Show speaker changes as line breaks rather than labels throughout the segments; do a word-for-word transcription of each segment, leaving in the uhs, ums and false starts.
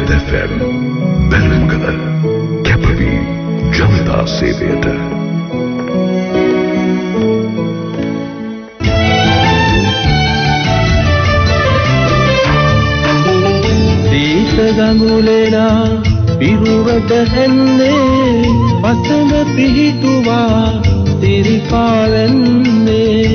F M බැලුම්කල කැපවී ජනතා සේවයට.
දීස ගඟුලේලා පිරුවට හැන්නේ වසඟ පිහිටුවා සිරිපාවෙන්නේ.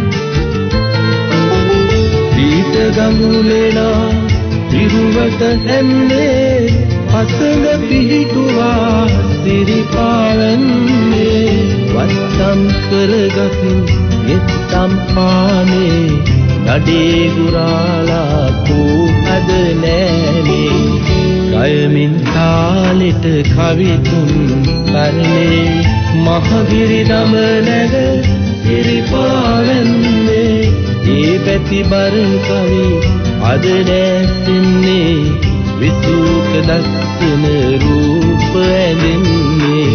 දීස ගඟුලේලා පිරුවට හැන්නේ වසඟ පිහිටුවා සිරිපාවෙන්නේ. වත්තම් කරගත් යෙත්තම් පානේ නඩේ ගුරාලා කෝහද නෑනේ. ගයමින් තාලෙට කවිතුන් කරනේ මහගිරි දම නැග සිරිපාවෙන්නේ. ඒ පැති බර කවි අද නැසෙන්නේ විසුක දස්සන රූප ඇඳෙන්නේ.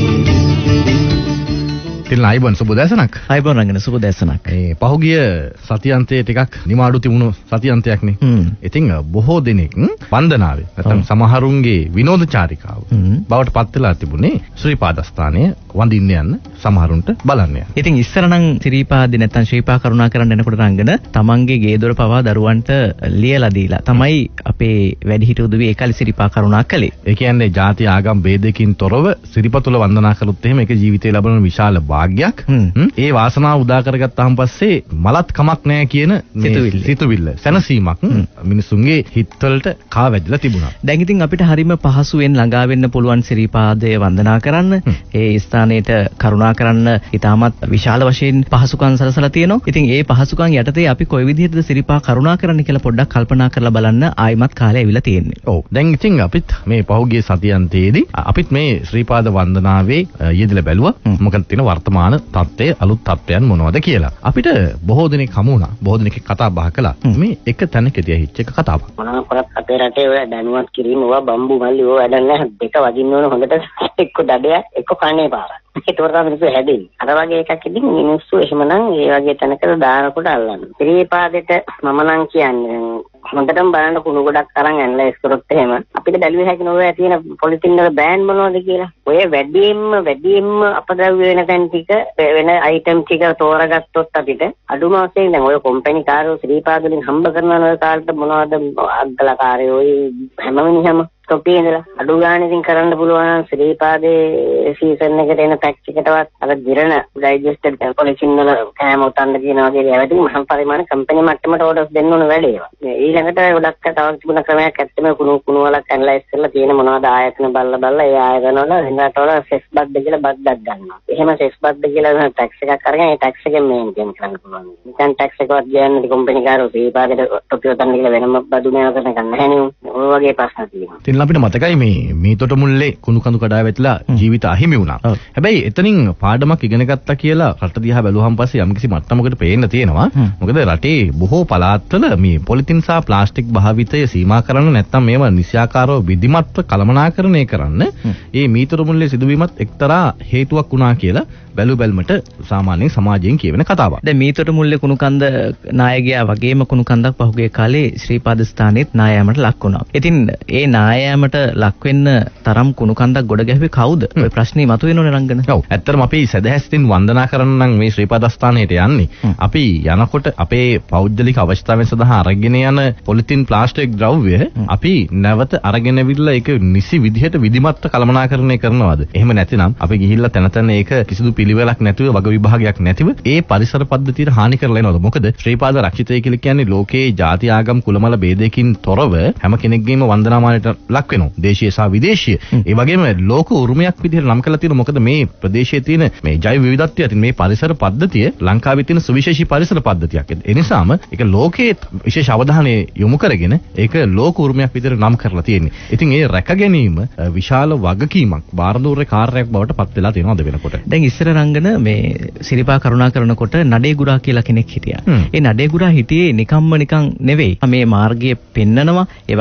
තින් අයිබෝන් සුබ දැසනක්.
අයිබෝන් රංගන සුබ දැසනක්.
ඒ පහුගිය සතියන්තයේ ටිකක් නිමාඩු තිබුණු සතියන්තයක් නේ. ඉතින් බොහෝ දෙනෙක් වන්දනාවේ නැත්නම් සමහරුන්ගේ විනෝද චාරිකාව බවට පත් වෙලා තිබුණේ ශ්‍රීපාදස්ථානයේ වඳින්න යන්න සමහරුන්ට බලන්න යන්න.
ඉතින් ඉස්සර නම් ශ්‍රීපාදේ නැත්නම් ශ්‍රීපා කරුණා කරන්න එනකොට රංගන තමන්ගේ ගේ දොර පවා දරුවන්ට ලියලා දීලා තමයි අපේ වැඩිහිටි උදවිය ඒකලි ශ්‍රීපා කරුණා කළේ.
ඒ කියන්නේ ಜಾති ආගම් ભેදකින් තොරව ශ්‍රීපතුල වන්දනා කළොත් එහෙම ඒක ජීවිතේ ලැබෙන විශාල භාග්යක්. ඒ වාසනාව උදා කරගත්තාන් පස්සේ මලත් කමක් නැහැ කියන සිතුවිල්ල සිතුවිල්ල සැනසීමක් මිනිසුන්ගේ හිතවලට කා වැදිලා තිබුණා.
දැන් ඉතින් අපිට හරිම පහසුවෙන් ළඟා වෙන්න පුළුවන් ශ්‍රීපාදය වන්දනා කරන්න. ඒ ස්ථානයට කරුණා කරන්න ඉතාමත් විශාල වශයෙන් පහසුකම් සලසලා තියෙනවා. ඉතින් ඒ පහසුකම් යටතේ අපි කොයි විදිහටද ශ්‍රීපා කරුණා කරන්න කියලා පොඩ්ඩක් කල්පනා කරලා බලන්න ආයිමත් කාලය ඇවිල්ලා තියෙන්නේ.
ඔව්. දැන් ඉතින් අපිත් මේ පහුගිය සතියන්තයේදී අපිත් මේ ශ්‍රීපාද වන්දනාවේ යෙදලා බැලුවා. මොකද තියෙන වර්තමාන තත්ත්වයේ අලුත් තත්ත්වයන් මොනවද කියලා. අපිට බොහෝ දෙනෙක් හමු වුණා. බොහෝ දෙනෙක් කතා බහ කළා. මේ එක තැනකදී ඇහිච්ච එක කතාවක්.
මොනවා කරත් අපේ රටේ ඔය දැනුවත් කිරීම ඔය බම්බු මල්ලි ඔය වැඩක් නැහැ. දෙක වදින්න ඕන හොඳට එක්ක දඩයක් එක්ක කන්නේ පාරක්. ඒක තොරතා මිනිස්සු හැදෙන්නේ. අර වගේ එකක් ඉතින් මිනිස්සු එහෙමනම් ඒ වගේ තැනකට දානකොට අල්ලන්න. ශ්‍රීපාදෙට මම නම් කියන්නේ හොඳටම බලන්න කුණු ගොඩක් අරන් ඇනලයිස් කරොත් එහෙම අපිට බැලුවේ හැකින ඔය තියෙන පොලිතින් වල බෑන් මොනවද කියලා. ඔය වැඩියෙන්ම වැඩියෙන්ම අපද්‍රව්‍ය වෙන තැන් ටික වෙන අයිටම් ටික තෝරගත්තොත් අපිට අඩුම වශයෙන් දැන් ඔය කම්පැනි කාරෝ ශ්‍රීපාද වලින් හම්බ කරනවා ඔය කාලේට මොනවද අග්ගලකාරයෝ ඔය හැම මිනිහම තොපේ ඉඳලා අඩු ගාණ ඉතින් කරන්න පුළුවන් ශ්‍රීපාදේ සීසන් එකට එන ටැක්ස් එකටවත් අර දිරණ ඩයිජෙස්ටඩ් පොලිසින් වල කෑම උතන්න කියන වගේ ඒවාදී මහා පරිමාණ කම්පැනි මට්ටමට ඕඩර්ස් දෙන්න ඕන වැඩේ ඒවා. ඊළඟට ගොඩක් තව තිබුණ ක්‍රමයක් ඇත්තම කුණු කුණු වලක් ඇනලයිස් කරලා තියෙන මොනවද ආයතන බලලා බලලා ඒ ආයතන වල වෙනකට වල සෙස් බද්ද කියලා බද්දක් ගන්නවා. එහෙම සෙස් බද්ද කියලා ටැක්ස් එකක් අරගෙන ඒ ටැක්ස් එකෙන් මේන්ටේන් කරන්න පුළුවන්. නිකන් ටැක්ස් එකවත් ගියන්නේ කම්පැනි කාරෝ ශ්‍රීපාදේට තොපි උතන්න කියලා වෙනම බදු මේවා කරන එක නැහැ නේ. ඔය වගේ ප්‍රශ්න තියෙනවා.
අපිට මතකයි මේ මේ තොට මුල්ලේ කුණු කඳු කඩා වැටලා ජීවිත අහිමි වුණා. හැබැයි එතනින් පාඩමක් ඉගෙන ගත්තා කියලා රට දිහා බැලුවහම පස්සේ යම්කිසි මට්ටමකට පේන්න තියෙනවා. මොකද රටේ බොහෝ පළාත්වල මේ පොලිතින් සහ ප්ලාස්ටික් භාවිතය සීමා කරන්න නැත්නම් මේවා නිසියාකාරව විධිමත්ව කළමනාකරණය කරන්න මේ මීතොට මුල්ලේ සිදුවීමත් එක්තරා හේතුවක් වුණා කියලා බැලු බැලමට සාමාන්‍යයෙන් සමාජයෙන් කියවෙන කතාවක්.
දැන් මීතොට මුල්ලේ කුණු කන්ද නායකයා වගේම කුණු කන්දක් පහුගිය කාලේ ශ්‍රීපාද ස්ථානෙත් නායෑමට ලක් වුණා. ඉතින් ඒ නායෑමට ලක් වෙන්න තරම් කුණු කන්දක් ගොඩ ගැහුවේ කවුද? ඔය ප්‍රශ්නේ මතුවෙනෝනේ රංගන.
ඔව්. ඇත්තටම අපි සදහැස්තින් වන්දනා කරන්න නම් මේ ශ්‍රීපාද ස්ථානයට යන්නේ. අපි යනකොට අපේ පෞද්ගලික අවශ්‍යතාවයන් සඳහා අරගෙන යන පොලිතින් ප්ලාස්ටික් ද්‍රව්‍ය අපි නැවත අරගෙන විල්ලා ඒක නිසි විදිහට විධිමත්ව කළමනාකරණය කරනවාද? එහෙම නැතිනම් අපි ගිහිල්ලා තැන තැන ඒක කිසිදු පිළිවෙලක් නැතිව වග විභාගයක් නැතිව ඒ පරිසර පද්ධතියට හානි කරලා එනවද? මොකද ශ්‍රීපාද රක්ෂිතය කියලා කියන්නේ ලෝකයේ ಜಾති ආගම් කුලමල ભેදකින් තොරව හැම කෙනෙක්ගේම වන්දනාමානයට ලක් වෙනවා. දේශීය සහ විදේශීය. ඒ වගේම ලෝක උරුමයක් විදිහට නම් කරලා තියෙනවා. මොකද මේ ප්‍රදේශයේ තියෙන මේ ජෛව විවිධත්වය අතින් මේ පරිසර පද්ධතිය ලංකාවේ තියෙන සුවිශේෂී පරිසර පද්ධතියක්. ඒ නිසාම ඒක ලෝකයේ විශේෂ අවධානය යොමු කරගෙන ඒක ලෝක උරුමයක් විදිහට නම් කරලා තියෙන්නේ. ඉතින් ඒ රැක ගැනීම විශාල වගකීමක් බාරදූර්ය කාර්යයක් බවට පත් වෙලා තියෙනවා අද වෙනකොට.
දැන් ඉස්සර රංගන මේ සිරිපා කරුණා කරනකොට නඩේගුරා කියලා කෙනෙක් හිටියා. ඒ නඩේගුරා හිටියේ නිකම්ම නිකන් නෙවෙයි. මේ මාර්ගය පෙන්නනවා. ඒ වගේම මේ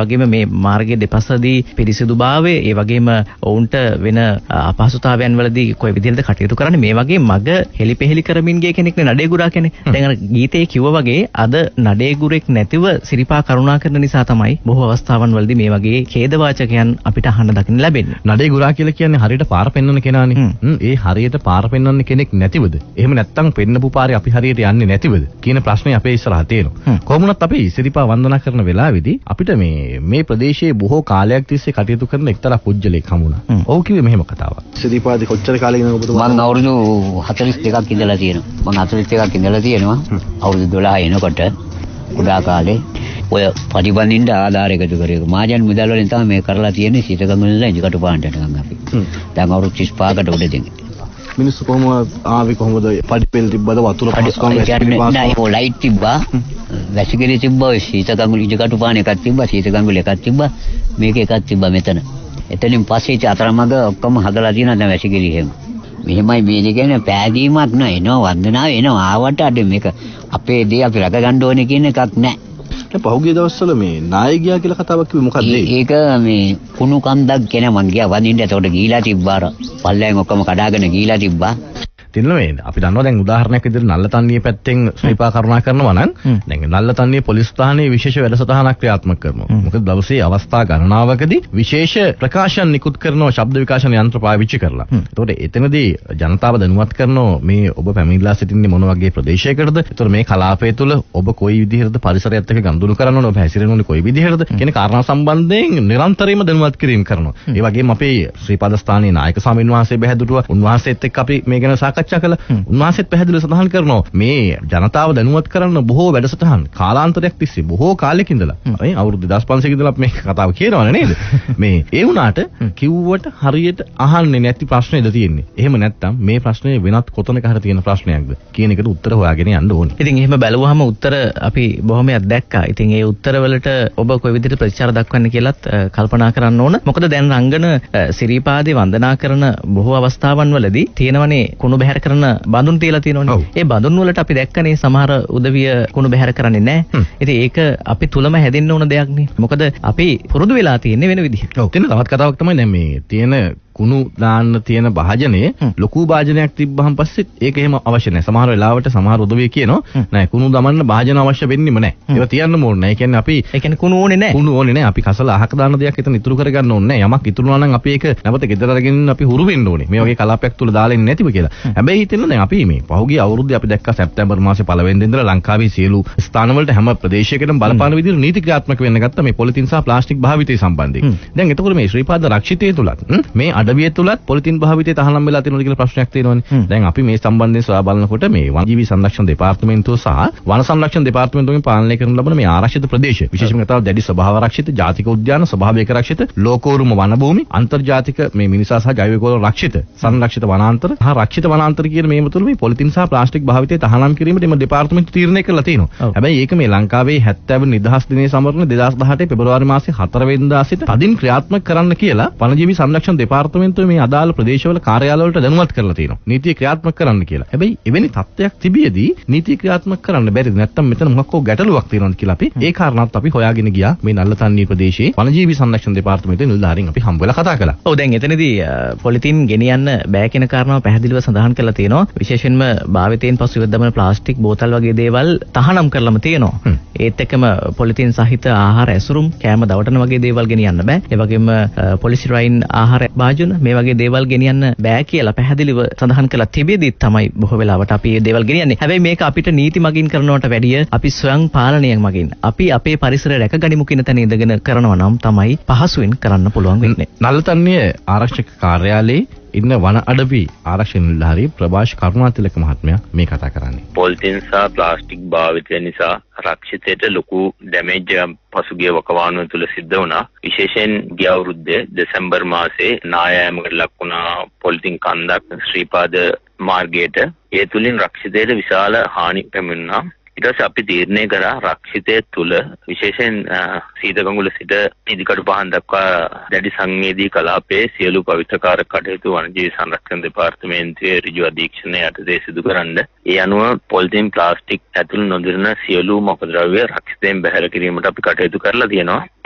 මාර්ගයේ දෙපසදී පිරිසිදුභාවය ඒ වගේම ඔවුන්ට වෙන අපහසුතාවයන් වලදී කොයි විදිහටද කටයුතු කරන්නේ මේ වගේ මග හෙලිපෙහෙලි කරමින් ගිය කෙනෙක් නේ නඩේගුරා කෙනෙක්. දැන් අර ගීතේ කිව්වා වගේ අද නඩේගුරෙක් නැතිව සිරිපා කරුණා කරන නිසා තමයි බොහෝ අවස්ථාවන් වලදී මේ වගේ ඛේදවාචකයන් අපිට අහන්න දකින්න ලැබෙන්නේ.
නඩේගුරා කියලා කියන්නේ හරියට පාර පෙන්වන කෙනානේ. ඒ හරියට පාර පෙන්වන්න කෙනෙක් නැතිවද? එහෙම නැත්නම් පෙන්නපු පාරේ අපි හරියට යන්නේ නැතිවද? කියන ප්‍රශ්නේ අපේ ඉස්සරහා තියෙනවා. කොහොමුණත් අපි සිරිපා වන්දනා කරන වෙලාවේදී අපිට මේ මේ ප්‍රදේශයේ බොහෝ කාලයක් තිස්සේ කටයුතු කරන එක්තරා පුජ්‍යලෙක් හමුණා. ඔව් කිව්වේ මෙහෙම කතාවක්. සිරිපාදී කොච්චර කාලෙක ඉඳන් ඔබතුමා?
මම අවුරුදු හතළිස් දෙකක් ඉඳලා තියෙනවා. මම හතළිස් දෙකක් ඉඳලා තියෙනවා. අවුරුදු දොළහ එනකොට කුඩා කාලේ ඔය පරිබන්දින්න ආධාර එකතු කරේ. මාජන් මුදල් වලින් තමයි මේ කරලා තියෙන්නේ සීතගඟුල ඉඳලා ඉජිකටු පාන්ට යනකම් අපි. දැන් අවුරුදු තිස් පහකට උඩ දෙන්නේ.
මිනිස්සු කොහොම ආවේ කොහොමද? පඩිපෙල් තිබ්බද වතුර පහසුකම්
නෑ ඒ ලයිට් තිබ්බා. වැසිකිලි තිබ්බා. සීතගඟුල ඉජිකටු පාන එකක් තිබ්බා. සීතගඟුල එකක් තිබ්බා. මේක එකක් තිබ්බා මෙතන. එතනින් පස්සේ ඉත අතරමඟ ඔක්කොම හදලා තියෙනවා දැන් වැසිකිලි එහෙම. මෙහෙමයි මේ කියන්නේ පෑදීමක් නෑ එනවා වන්දනාව එනවා ආවට අද මේක අපේ දේ අපි රැක ගන්න ඕනේ කියන එකක් නෑ.
දැන් පහුගිය දවස්වල මේ නායකයා කියලා කතාවක් කිව්වේ මොකක්ද ඒ?
ඒක මේ කුණු කන්දක් කියන මං ගියා වඳින්න. එතකොට ගීලා තිබ්බා. පල්ලෙන් ඔක්කොම කඩාගෙන ගීලා තිබ්බා.
තින්න මේ අපි දන්නවා දැන් උදාහරණයක් විදිහට නල්ලතන්නිය පැත්තෙන් ශ්‍රීපා කරුණා කරනවා නම් දැන් නල්ලතන්නිය පොලිස් ස්ථානයේ විශේෂ වැඩසටහනක් ක්‍රියාත්මක කරනවා. මොකද දවසේ අවස්ථා ගණනාවකදී විශේෂ ප්‍රකාශන නිකුත් කරනවා ශබ්ද විකාශන යන්ත්‍ර පාවිච්චි කරලා. ඒතකොට එතනදී ජනතාව දැනුවත් කරනවා මේ ඔබ පැමිණලා සිටින්නේ මොන වගේ ප්‍රදේශයකටද? ඒතකොට මේ කලාපය තුළ ඔබ කොයි විදිහටද පරිසරයත් එක්ක ගනුදෙනු කරන්න ඕන, ඔබ හැසිරෙන්න ඕනේ කොයි විදිහටද කියන කාරණා සම්බන්ධයෙන් නිරන්තරයෙන්ම දැනුවත් කිරීම කරනවා. ඒ වගේම අපේ ශ්‍රීපාද ස්ථානයේ නායක ස්වාමීන් වහන්සේ බැහැදුටුවා. උන්වහන්සේත් එක්ක අපි මේ ගැන සාකච්ඡා කළා. උන්වහන්සේත් පැහැදිලිව සඳහන් කරනවා මේ ජනතාව දැනුවත් කරන්න බොහෝ වැඩසටහන් කාලාන්තරයක් තිස්සේ බොහෝ කාලෙක ඉඳලා මේ අවුරුදු දෙදාස් පන්සියයක ඉඳලා මේක කතාව කියනවනේ නේද? මේ ඒ වුණාට කිව්වට හරියට අහන්නේ නැති ප්‍රශ්නේද තියෙන්නේ. එහෙම නැත්නම් මේ ප්‍රශ්නේ වෙනත් කොතනක හරි තියෙන ප්‍රශ්නයක්ද කියන එකට උත්තර හොයාගෙන යන්න ඕනේ.
ඉතින් එහෙම බැලුවාම උත්තර අපි බොහොමයක් දැක්කා. ඉතින් ඒ උත්තරවලට ඔබ කොයි විදිහට ප්‍රතිචාර දක්වන්නේ කියලාත් කල්පනා කරන්න ඕන. මොකද දැන් රංගන සිරිපාදේ වන්දනා කරන බොහෝ අවස්ථාවන් වලදී තියෙනවනේ කුණු බැහැර කරන බඳුන් තියලා තියෙනවනේ. ඒ බඳුන් වලට අපි දැක්කනේ සමහර උදවිය කුණු බැහැර කරන්නේ නැහැ. ඉතින් ඒක අපි තුලම හැදෙන්න ඕන දෙයක් නේ. මොකද අපි පුරුදු වෙලා තියෙන්නේ වෙන විදිහට.
ඔව්. තියෙන තවත් කතාවක් තමයි දැන් මේ තියෙන කුණු දාන්න තියෙන භාජනයේ ලොකු භාජනයක් තිබ්බහම පස්සේ ඒක එහෙම අවශ්‍ය නැහැ. සමහර වෙලාවට සමහර උදවිය කියනවා නෑ කුණු දමන්න භාජන අවශ්‍ය වෙන්නේම නැහැ. ඒවා තියන්න ඕනේ නැහැ. ඒ කියන්නේ අපි
ඒ කියන්නේ කුණු ඕනේ නැහැ.
කුණු ඕනේ නැහැ. අපි කසල අහක දාන දෙයක් එතන ඉතුරු කරගන්න ඕනේ නැහැ. යමක් ඉතුරු වුණා නම් අපි ඒක නැවත ගෙදර අරගෙන අපි හුරු වෙන්න ඕනේ. මේ වගේ කලාපයක් තුල දාලා ඉන්නේ නැතිව කියලා. හැබැයි හිතෙන්න දැන් අපි මේ පහුගිය අවුරුද්දේ අපි දැක්කා සැප්තැම්බර් මාසේ පළවෙනි දිනදලා ලංකාවේ සියලු ස්ථානවලට හැම ප්‍රදේශයකටම බලපාන විදිහට නීති ක්‍රියාත්මක වෙන්න ගත්තා මේ පොලිතින් සහ ප්ලාස්ටික් භාවිතය සම්බන්ධයෙන්. දැන් එතකොට මේ ශ්‍රීපාද රක්ෂිතය තුලත් මේ අඩවිය තුලත් පොලිතින් භාවිතය තහනම් වෙලා තියෙනවද කියලා ප්‍රශ්නයක් තියෙනවනේ. දැන් අපි මේ සම්බන්ධයෙන් සොයා බලනකොට මේ වනජීවි සංරක්ෂණ දෙපාර්තමේන්තුව සහ වන සංරක්ෂණ දෙපාර්තමේන්තුවෙන් පාලනය කරන ලබන මේ ආරක්ෂිත ප්‍රදේශ විශේෂයෙන්ම කතාව දැඩි ස්වභාව ආරක්ෂිත ජාතික උද්‍යාන ස්වභාවික ආරක්ෂිත ලෝකෝරුම වන භූමි අන්තර්ජාතික මේ මිනිසා සහ ජෛවිකෝල රක්ෂිත සංරක්ෂිත වනාන්තර සහ රක්ෂිත වනාන්තර කියන මේ මුතුළු මේ පොලිතින් සහ ප්ලාස්ටික් භාවිතය තහනම් කිරීමට මේ දෙපාර්තමේන්තුව තීරණය කරලා තියෙනවා. හැබැයි ඒක මේ ලංකාවේ හැත්තෑ වෙනි නිදහස් දිනයේ සමරන දෙදාස් දහඅටේ පෙබරවාරි මාසේ හතර වෙනිදා සිට තදින් ක්‍රියාත්මක කරන්න කියලා වනජීවි සංරක්ෂණ දෙපාර්තමේන්තුව මේ අදාළ ප්‍රදේශවල කාර්යාලවලට දැනුවත් කරලා තියෙනවා. නීතිය ක්‍රියාත්මක කරන්න කියලා. හැබැයි එවැනි තත්ත්වයක් තිබියදී නීතිය ක්‍රියාත්මක කරන්න බැරිද? නැත්නම් මෙතන මොකක් හෝ ගැටලුවක් තියෙනවද කියලා අපි ඒ කාරණාත් අපි හොයාගෙන ගියා. මේ නල්ලතන්නිය ප්‍රදේශයේ වනජීවි සංරක්ෂණ දෙපාර්තමේන්තුවේ නිලධාරීන් අපි හම්බ වෙලා කතා කළා.
ඔව් දැන් එතනදී පොලිතින් ගෙනියන්න බෑ කියන කාරණාව පැහැදිලිව සඳහන් කරලා තියෙනවා. විශේෂයෙන්ම භාවිතයෙන් පසු ඉවත් දමන ප්ලාස්ටික් බෝතල් වගේ දේවල් තහනම් කරලම තියෙනවා. ඒත් එක්කම පොලිතින් සහිත ආහාර ඇසුරුම් කෑම දවටන වගේ දේවල් ගෙනියන්න බෑ. ඒ වගේම පොලිසිරයින් ආහාර භාජන මේ වගේ දේවල් ගෙනියන්න බෑ කියලා පැහැදිලිව සඳහන් කළා තිබෙද්දි තමයි බොහෝ වෙලාවට අපි මේ දේවල් ගෙනියන්නේ. හැබැයි මේක අපිට නීති මගින් කරනවට වැඩිය අපි ස්වයං පාලනයක් මගින් අපි අපේ පරිසරය රැකගනිමු කියන තැන ඉඳගෙන කරනවා නම් තමයි පහසුවෙන් කරන්න පුළුවන් වෙන්නේ.
නල්ලතන්නිය ආරක්ෂක කාර්යාලයේ ඉන්න වන අඩවි ආරක්ෂක නිලධාරී ප්‍රභාෂ් කරුණාතිලක මහත්මයා මේ කතා කරන්නේ.
පොලිතින් සහ ප්ලාස්ටික් භාවිතය නිසා රක්ෂිතයට ලොකු ඩැමේජ් පසුගිය වකවානුව තුල සිද්ධ වුණා. විශේෂයෙන් ගිය අවුරුද්දේ දෙසැම්බර් මාසේ නායෑමකට ලක් වුණා පොලිතින් කන්දක් ශ්‍රීපාද මාර්ගයට. ඒ තුලින් රක්ෂිතයට විශාල හානි පැමිණුණා. ඊට පස්සේ අපි තීරණය කරා රක්ෂිතය තුල විශේෂයෙන් සීතගඟුල සිට ඉදිකටු පහන් දක්වා දැඩි සංවේදී කලාපයේ සියලු පවිත්‍රකාරක කටයුතු වනජීවි සංරක්ෂණ දෙපාර්තමේන්තුවේ ඍජු අධීක්ෂණය යටතේ සිදු කරන්න. ඒ අනුව පොලිතින් ප්ලාස්ටික් ඇතුළු නොදිරන සියලු මොකද්‍රව්‍ය රක්ෂිතයෙන් බැහැර කිරීමට අපි කටයුතු කරලා තියෙනවා.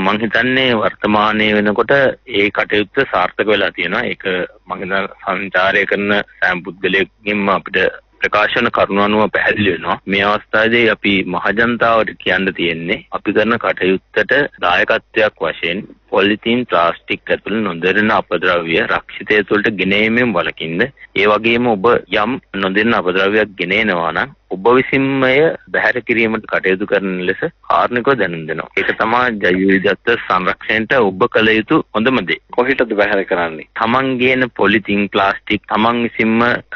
මම හිතන්නේ වර්තමානයේ වෙනකොට ඒ කටයුත්ත සාර්ථක වෙලා තියෙනවා. ඒක මම හිතන සංචාරය කරන සෑම පුද්ගලයෙක්ගෙන්ම අපිට ප්‍රකාශන කරුණු අනුව පැහැදිලි වෙනවා. මේ අවස්ථාවේදී අපි මහජනතාවට කියන්න තියෙන්නේ අපි කරන කටයුත්තට දායකත්වයක් වශයෙන් පොලිතීන් ප්ලාස්ටික් ඇතුළු නොදෙරෙන අපද්‍රව්‍ය රක්ෂිතය තුළට ගෙනීමෙන් වළකින්න. ඒ වගේම ඔබ යම් නොදෙරෙන අපද්‍රව්‍යයක් ගෙනෙනවා නම් ඔබ විසින්ම එය බැහැර කිරීමට කටයුතු කරන ලෙස කාර්මිකව දැනුම් දෙනවා. ඒක තමයි ජෛව විවිධත්ව සංරක්ෂණයට ඔබ කළ යුතු හොඳම දේ. කොහෙටද බැහැර කරන්නේ? තමන් ගේන පොලිතීන් ප්ලාස්ටික් තමන් විසින්ම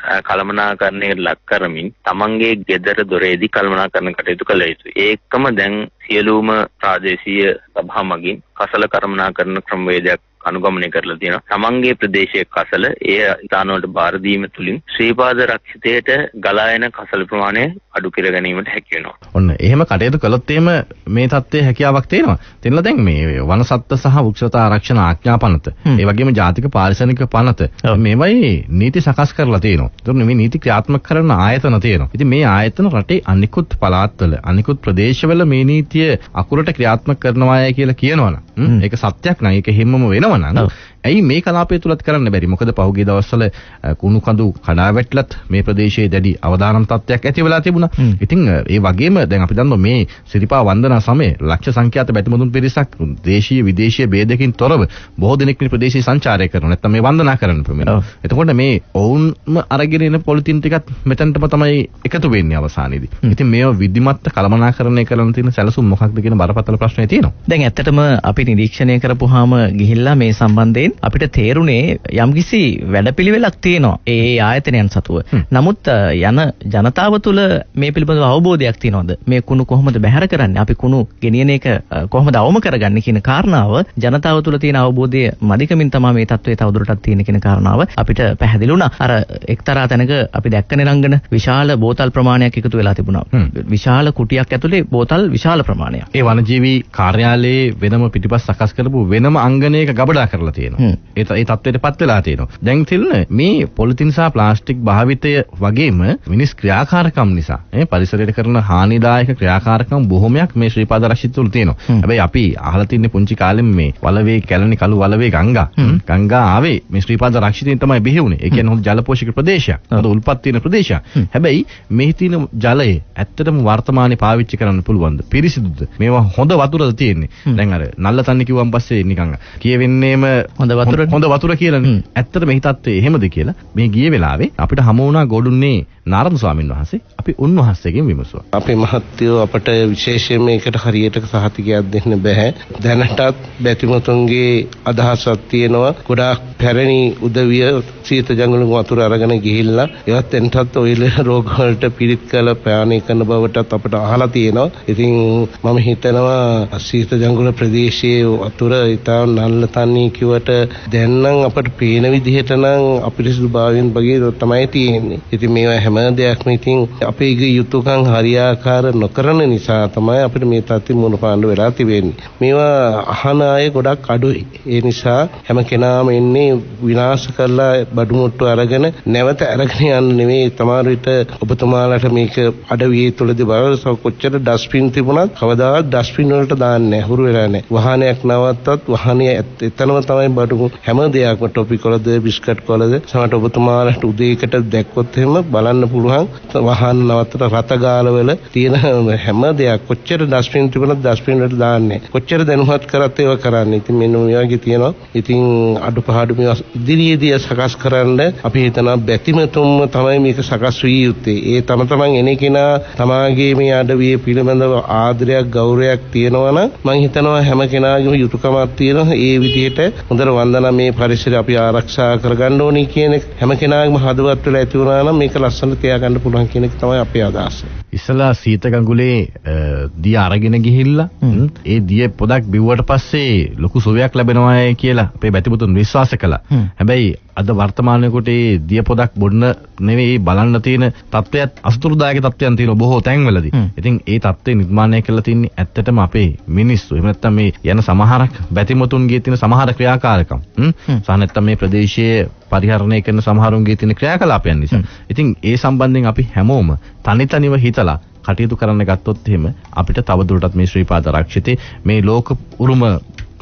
කළමනාකරණයට ලක් කරමින් තමන්ගේ ගෙදර දොරේදී කළමනාකරණ කටයුතු කළ යුතුයි. ඒකම දැන් සියලුම ප්‍රාදේශීය සභා මගින් කසල කළමනාකරණ ක්‍රමවේදයක් අනුගමනය කරලා තියෙනවා. තමන්ගේ ප්‍රදේශයේ කසල ඒ ස්ථාන වලට බාර දීම තුලින් ශ්‍රීපාද රක්ෂිතයට ගලා එන කසල ප්‍රමාණය අඩු කර ගැනීමට හැකි වෙනවා.
ඔන්න එහෙම කටයුතු කළොත් එහෙම මේ தත්ත්වයේ හැකියාවක් තියෙනවා. තෙන්නලා දැන් මේ වනසත්ත්ව සහ වෘක්ෂලතා ආරක්ෂණ ආඥා පනත, ඒ වගේම ජාතික පාරිසරික පනත මේවයි නීති සකස් කරලා තියෙනවා. ඒතර මේ නීති ක්‍රියාත්මක කරන ආයතන තියෙනවා. ඉතින් මේ ආයතන රටේ අනිකුත් පළාත්වල අනිකුත් ප්‍රදේශවල මේ නීතිය අකුරට ක්‍රියාත්මක කරනවාය කියලා කියනවනම් ඒක සත්‍යක් නෑ. ඒක හිම්මම වෙනවා. ඇයි මේ කලාපය තුලත් කරන්න බැරි? මොකද පහුගිය දවස්වල කුණු කඳු කඩා වැටලත් මේ ප්‍රදේශයේ දැඩි අවදානම් තත්ත්වයක් ඇති වෙලා තිබුණා. ඉතින් ඒ වගේම දැන් අපි දන්නවා මේ සිරිපා වන්දනා සමයේ ලක්ෂ සංඛ්‍යාත බැතිමුතුන් පිරිසක් දේශීය විදේශීය ભેදකින් තොරව බොහෝ දෙනෙක් මේ ප්‍රදේශයේ සංචාරය කරනවා. නැත්නම් මේ වන්දනා කරන්න ප්‍රමිනවා. එතකොට මේ ඔවුන්ම අරගෙන එන පොලිතින් ටිකත් මෙතනටම තමයි එකතු වෙන්නේ අවසානයේදී. ඉතින් මේව විධිමත් කළමනාකරණය කරන්න තියෙන සැලසුම් මොකක්ද කියන බරපතල ප්‍රශ්නේ තියෙනවා.
දැන් ඇත්තටම අපි නිරීක්ෂණය කරපුවාම ගිහිල්ලා මේ සම්බන්ධයෙන් අපිට තේරුනේ යම්කිසි වැඩපිළිවෙලක් තියෙනවා ඒ ආයතනයන් සතුව. නමුත් යන ජනතාව තුළ මේ පිළිබඳව අවබෝධයක් තියෙනවද? මේ කුණු කොහොමද බැහැර කරන්නේ? අපි කුණු ගෙනියන එක කොහොමද අවම කරගන්නේ කියන කාරණාව ජනතාව තුළ තියෙන අවබෝධය මදිකමින් තමයි මේ තත්ත්වය තවදුරටත් තියෙන කියන කාරණාව අපිට පැහැදිලි වුණා. අර එක්තරා තැනක අපි දැක්කනේ රංගන විශාල බෝතල් ප්‍රමාණයක් එකතු වෙලා තිබුණා. විශාල කුටියක් ඇතුලේ බෝතල් විශාල ප්‍රමාණයක්.
ඒ වනජීවී කාර්යාලයේ වෙනම පිටිපස් සකස් කරපු වෙනම අංගනයක ගබඩා කරලා තියෙනවා. ඒ ඒ තත්ත්වයටපත් වෙලා තියෙනවා. දැන් තිල්න මේ පොලිතින් සහ ප්ලාස්ටික් භාවිතය වගේම මිනිස් ක්‍රියාකාරකම් නිසා මේ පරිසරයට කරන හානිදායක ක්‍රියාකාරකම් බොහොමයක් මේ ශ්‍රීපාද රක්ෂිත තුල තියෙනවා. හැබැයි අපි අහලා තින්නේ පුංචි කාලෙම මේ වලවේ කැලණි කළු වලවේ ගංගා ගංගා ආවේ මේ ශ්‍රීපාද රක්ෂිතෙන් තමයි බිහි වුනේ. ඒ කියන්නේ හොඳ ජල පෝෂක ප්‍රදේශයක්. හොඳ උල්පත් තියෙන ප්‍රදේශයක්. හැබැයි මෙහි තියෙන ජලය ඇත්තටම වර්තමානයේ පාවිච්චි කරන්න පුළුවන්ද? පිරිසිදුද? මේවා හොඳ වතුරද තියෙන්නේ? දැන් අර නල්ල තන්නේ කිව්වන් පස්සේ නිකන් කියවෙන්නේම හොඳ වතුර හොඳ වතුර කියලානේ. ඇත්තට මේ තත්ත්වය එහෙමද කියලා මේ ගිය වෙලාවේ අපිට හමු වුණා ගොඩුන්නේ නාරද ස්වාමීන් වහන්සේ. අපි උන්වහන්සේගෙන් විමසුවා.
අපේ මහත්තයෝ අපට විශේෂයෙන් මේකට හරියට සහතිකයක් දෙන්න බෑ. දැනටත් බැතිමතුන්ගේ අදහසක් තියෙනවා. ගොඩාක් පැරණි උදවිය සීත ජංගල වතුර අරගෙන ගිහිල්ලා ඒවත් එන්ටත් ඔය රෝග වලට පිළිත් කළ ප්‍රාණී කරන බවටත් අපට අහලා තියෙනවා. ඉතින් මම හිතනවා සීත ජංගල ප්‍රදේශයේ වතුර ඉතා නල්ල තන්නේ කිව්වට දැන් නම් අපට පේන විදිහට නම් අපිරිසුදු භාවයෙන් වගේ තමයි තියෙන්නේ. ඉතින් මේවා හැම දෙයක්ම ඉතින් අපේ යුතුයකම් හරියාකාර නොකරන නිසා තමයි අපිට මේ තත්ත්වෙ මුණ පාන්න වෙලා තිබෙන්නේ. මේවා අහන අය ගොඩක් අඩුයි. ඒ නිසා හැම කෙනාම එන්නේ විනාශ කරලා බඩු මුට්ටු අරගෙන නැවත අරගෙන යන්න නෙවෙයි. සමහර විට ඔබතුමාලට මේක අඩවියේ තුලදී බලව කොච්චර ඩස්බින් තිබුණත් කවදාවත් ඩස්බින් වලට දාන්නේ නැහැ. හුරු වෙලා නැහැ. වාහනයක් නවත්තත් වාහනේ එතනම තමයි බඩු හැම දෙයක්ම ටොපි කොලද බිස්කට් කොලද සමහරට ඔබතුමාලට උදේකට දැක්කොත් එහෙම බලන්න පුළුවන් වාහන නවත්තට රත ගාලවල තියෙන හැම දෙයක් කොච්චර ඩස්බින් තිබුණත් ඩස්බින් වලට දාන්නේ. කොච්චර දැනුවත් කරත් ඒවා කරන්නේ. ඉතින් මෙන්න මේ වගේ තියෙනවා. ඉතින් අඩුපාඩු මේවා ඉදිරියේදී සකස් කරන්න අපි හිතනවා බැතිමතුන්ම තමයි මේක සකස් වී යුත්තේ. ඒ තම තමන් එන කෙනා තමාගේ මේ අඩවියේ පිළිබඳව ආදරයක් ගෞරවයක් තියෙනවා නම් මම හිතනවා හැම කෙනාගේම යුතුයකමක් තියෙනවා. ඒ විදිහට හොඳට වන්දනා මේ පරිසරය අපි ආරක්ෂා කරගන්න ඕනේ කියන එක හැම කෙනාගේම හදවත් වෙලා ඇති වුණා නම් මේක ලස්සනට තියාගන්න පුළුවන් කියන එක තමයි අපේ අදහස.
ඉස්සලා සීත ගඟුලේ දිය අරගෙන ගිහිල්ලා ඒ දිය පොදක් බිව්වට පස්සේ ලොකු සුවයක් ලැබෙනවායි කියලා අපේ බැතිමුතුන් විශ්වාස කළා. හැබැයි අද වර්තමානයේ කොට ඒ දිය පොදක් බොන්න නෙවෙයි බලන්න තියෙන තත්ත්වයක් අසතුරුදායක තත්ත්වයන් තියෙන බොහෝ තැන්වලදී. ඉතින් ඒ තත්ත්වය නිර්මාණය කරලා තින්නේ ඇත්තටම අපේ මිනිස්සු. එහෙම නැත්නම් මේ යන සමහරක් බැතිමුතුන්ගේ තියෙන සමහර ක්‍රියාකාරකම්. සහ නැත්නම් මේ ප්‍රදේශයේ පරිහරණය කරන සමහරුන්ගේ තියෙන ක්‍රියාකලාපයන් නිසා. ඉතින් ඒ සම්බන්ධයෙන් අපි හැමෝම තනි තනිව හිතලා කටයුතු කරන්න ගත්තොත් එහෙම අපිට තවදුරටත් මේ ශ්‍රීපාද රක්ෂිතේ මේ ලෝක උරුම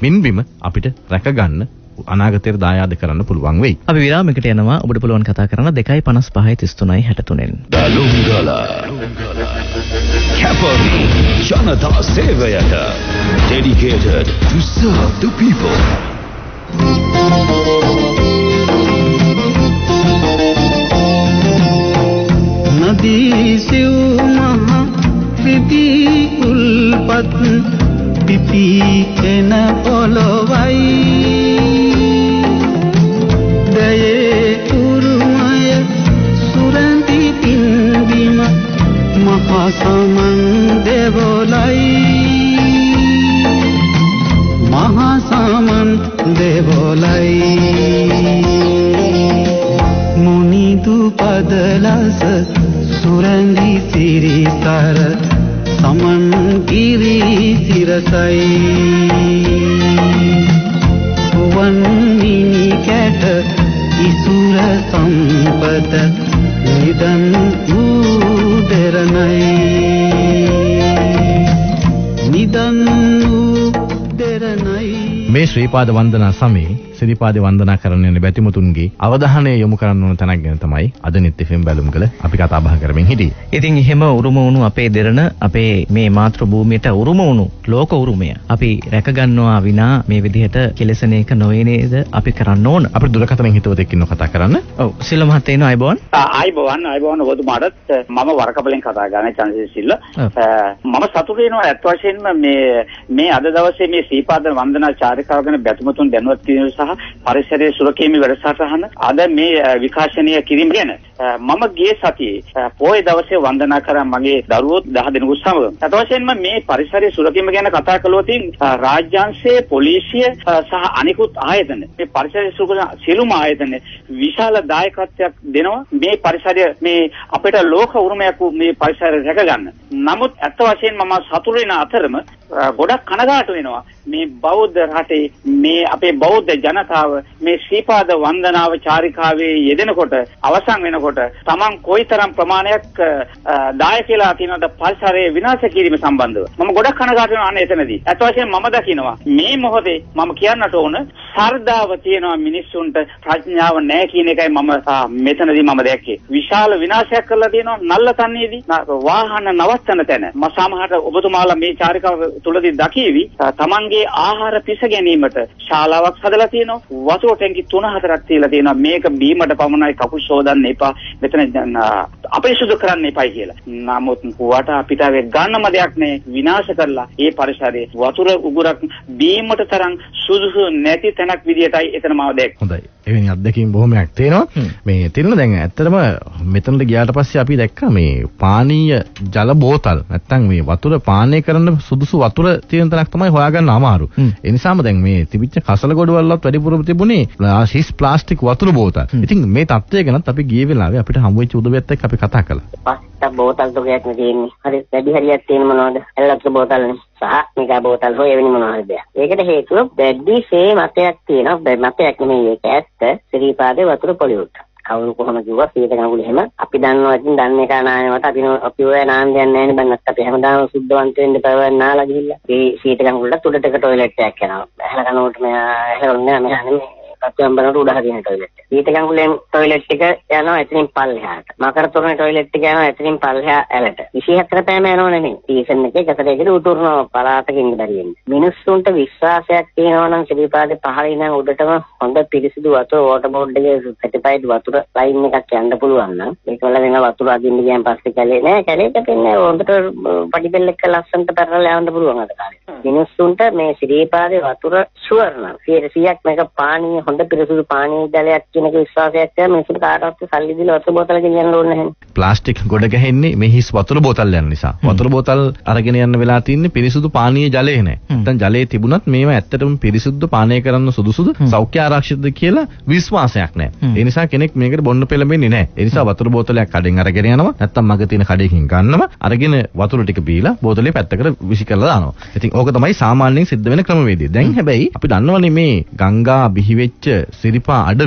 මින්බිම අපිට රැකගන්න අනාගතයට දායාද කරන්න පුළුවන් වෙයි.
අපි විරාමයකට යනවා. ඔබට පුළුවන් කතා කරන්න දෙකයි පනස් පහයි තිස් තුනයි හැට තුනෙන්.
දලුංගල කැපවි ජනතා සේවයට dedicated to serve the people.
නදී සිව් මහ රිදි උල්පත් පිපි කෙන පොළොවයි දයේ උරුමය සුරඳි පින්බිම මහා සමන් දෙවොලයි මහා සමන් දෙවොලයි මුනිදු පදලස සුරංගි සිරිසර සමන් ගිරි සිරසයි වන් මිනි කැට ඉසුර සම්පත නිදන් උදරණයි නිදන් උදරණයි.
මේ ශ්‍රීපාද වන්දනා සමයේ සිරිපාද වන්දනා කරන යන බැතිමුතුන්ගේ අවධානය යොමු කරන්න ඕන තැනක් ගැන තමයි අද නිත් එෆ් එම් බැලුම්කල අපි කතා බහ කරමින් හිටියේ.
ඉතින් එහෙම උරුම වුණු අපේ දෙරණ අපේ මේ මාතෘ භූමියට උරුම වුණු ලෝක උරුමය අපි රැක ගන්නවා විනා මේ විදිහට කෙලෙසන එක නොවේ නේද අපි කරන්න ඕන.
අපිට දුරකථනයෙන් හිතවතෙක් ඉන්නව කතා කරන්න.
ඔව් සිල්ල මහත්තයා ඉන්නවා. අයබෝන්.
අයබෝන් අයබෝන් ඔබතුමාටත් මම වරකපලෙන් කතා කරන්නේ චන්ද්‍රසිරි සිල්ල. මම සතුටු වෙනවා අත් වශයෙන්ම මේ මේ අද දවසේ මේ ශ්‍රීපාද වන්දනා චාරිකාව ගැන බැතිමුතුන් දැනුවත් කිරීම සහ පරිසරයේ සුරකීමේ වැඩසටහන අද මේ විකාශනීය කිරීම ගැන මම ගිය සතියේ පොයේ දවසේ වන්දනා කරා මගේ දරුවෝ දහ දෙනෙකු සමග. අත වශයෙන්ම මේ පරිසරයේ සුරකීම ගැන කතා කළොත් රාජ්‍යාංශයේ පොලිසිය සහ අනිකුත් ආයතන මේ පරිසරයේ සුරකීම සියලුම ආයතන විශාල දායකත්වයක් දෙනවා මේ පරිසරය මේ අපිට ලෝක උරුමයක් මේ පරිසරය රැක ගන්න. නමුත් අත වශයෙන් මම සතුටු වෙන අතරම ගොඩක් කනගාටු වෙනවා මේ බෞද්ධ රටේ මේ අපේ බෞද්ධ ජනතාව මේ ශ්‍රීපාද වන්දනාව චාරිකාවේ යෙදෙනකොට අවසන් වෙනකොට Taman කොයිතරම් ප්‍රමාණයක් දායකලා තියනවද පරිසරයේ විනාශ කිරීම සම්බන්ධව මම ගොඩක් කනගාටු වෙනවා අන්න එතනදී. අත වශයෙන් මම දකිනවා මේ මොහොතේ මම කියන්නට ඕන සර්දාව තියෙනවා මිනිස්සුන්ට ප්‍රඥාව නැහැ කියන එකයි මම මෙතනදී මම දැක්කේ. විශාල විනාශයක් කරලා තියෙනවා නල්ලතන්නේදී වාහන නවත්තන තැන. මම සමහරට ඔබතුමාලා මේ චාරිකාව තුලදී දකීවි තමන්ගේ ආහාර පිස ගැනීමට ශාලාවක් හදලා තියෙනවා. වතුර ටැංකි තුන හතරක් තියලා තියෙනවා. මේක බීමට පමණයි කකුල් සෝදන්න එපා. මෙතන අපරිසුදු කරන්න එපයි කියලා. නමුත් වට අපිට ගන්නම දෙයක් නෑ. විනාශ කරලා ඒ පරිසරයේ වතුර උගුරක් බීමට තරම් සුදුසු නැති තැනක් විදියටයි එතන මාව දැක්කේ.
හොඳයි. එවැනි අත්දැකීම් බොහොමයක් තියෙනවා. මේ තියෙන දැන් ඇත්තටම මෙතනට ගියාට පස්සේ අපි දැක්කා මේ පානීය ජල බෝතල් නැත්තම් මේ වතුර පානය කරන්න සුදුසු වතුර තියෙන තැනක් තමයි හොයාගන්න අමාරු. ඒ නිසාම දැන් මේ තිබිච්ච කසල ගොඩවලත් වැඩිපුරම තිබුණේ හිස් ප්ලාස්ටික් වතුර බෝතල්. ඉතින් මේ තත්ත්වය ගැනත් අපි ගිය වෙලාවේ අපිට හම්බ වෙච්ච උදවියත් එක්ක අපි කතා කළා.
පස්ත බෝතල් තුගයක් නේ තියෙන්නේ. හරි වැඩි හරියක් තියෙන මොනවද? එල්ලක්ෂ බෝතල්නේ. සහ මේක බෝතල් හොය වෙන මොනවද දෙයක්. ඒකට හේතුව දැඩි සේ මතයක් තියෙනවා. මතයක් නෙමෙයි ඒක ඇත්ත. ශ්‍රීපාදේ වතුර පොලිවුඩ්. කවුරු කොහොම කිව්වා සීත ගඟුල එහෙම අපි දන්නවා ඉතින් දන්නේ එක නායවට අපි අපි ඔය නාන් දෙන්නේ නැහැ නේ බන්නත් අපි හැමදාම සුද්ධවන්ත වෙන්න පවන් නාලා ගිහිල්ලා ඒ සීත ගඟුලට උඩට ටොයිලට් එකක් යනවා ඇහලා කනකොට මෙයා ඇහලා මෙයා නෙමෙයි පත්‍යම්බරට උඩ හරියන ටොයිලට් සීත ගඟුලෙන් ටොයිලට් එක යනවා එතනින් පල්ලෙහාට මකර තොරණේ ටොයිලට් එක යනවා එතනින් පල්ලෙහා ඇලට විසිහතර පෑම යනව නෙමෙයි සීසන් එකේ ගතරේකට උතුරනවා පළාතකින් බැරියෙන් මිනිස්සුන්ට විශ්වාසයක් තියෙනවා නම් ශ්‍රීපාදේ පහළ ඉඳන් උඩටම හොඳ පිරිසිදු වතුර වෝටර් බෝඩ් එකේ සර්ටිෆයිඩ් වතුර ලයින් එකක් යන්න පුළුවන් නම් ඒකවල වෙන වතුර අදින්න ගියන් පස්සේ කැලේ නෑ කැලේට දෙන්නේ හොඳට පඩිබෙල් එක ලස්සනට පෙරලා යන්න පුළුවන් අද කාලේ මිනිස්සුන්ට මේ ශ්‍රීපාදේ වතුර ෂුවර් නම් සීයක් මේක පානීය හොඳ පිරිසිදු පානීය ජලයක් කියන එක විශ්වාසයක් තියෙන මිනිස්සුන්ට කාටවත් සල්ලි දීලා වතුර බෝතල ගෙනියන්න ඕනේ නැහැ.
ප්ලාස්ටික් ගොඩ ගැහෙන්නේ මේ හිස් වතුර බෝතල් යන නිසා. වතුර බෝතල් අරගෙන යන්න වෙලා තින්නේ පිරිසිදු පානීය ජලය නෑ. නැත්නම් ජලයේ තිබුණත් මේවා ඇත්තටම පිරිසිදු පානය කරන්න සුදුසුද සෞඛ්‍ය ආරක්ෂිතද කියලා විශ්වාසයක් නෑ. ඒ නිසා කෙනෙක් මේකට බොන්න පෙළඹෙන්නේ නෑ. ඒ නිසා වතුර බෝතලයක් කඩෙන් අරගෙන යනවා. නැත්නම් මග තියෙන කඩේකින් ගන්නවා. අරගෙන වතුර ටික බීලා බෝතලේ පැත්තකට විසි කරලා දානවා. ඉතින් ඕක තමයි සාමාන්‍යයෙන් සිද්ධ වෙන ක්‍රමවේදය. දැන් හැබැයි අපි දන්නවනේ මේ ගංගා බිහි වෙච්ච සිරිපා අඩවිය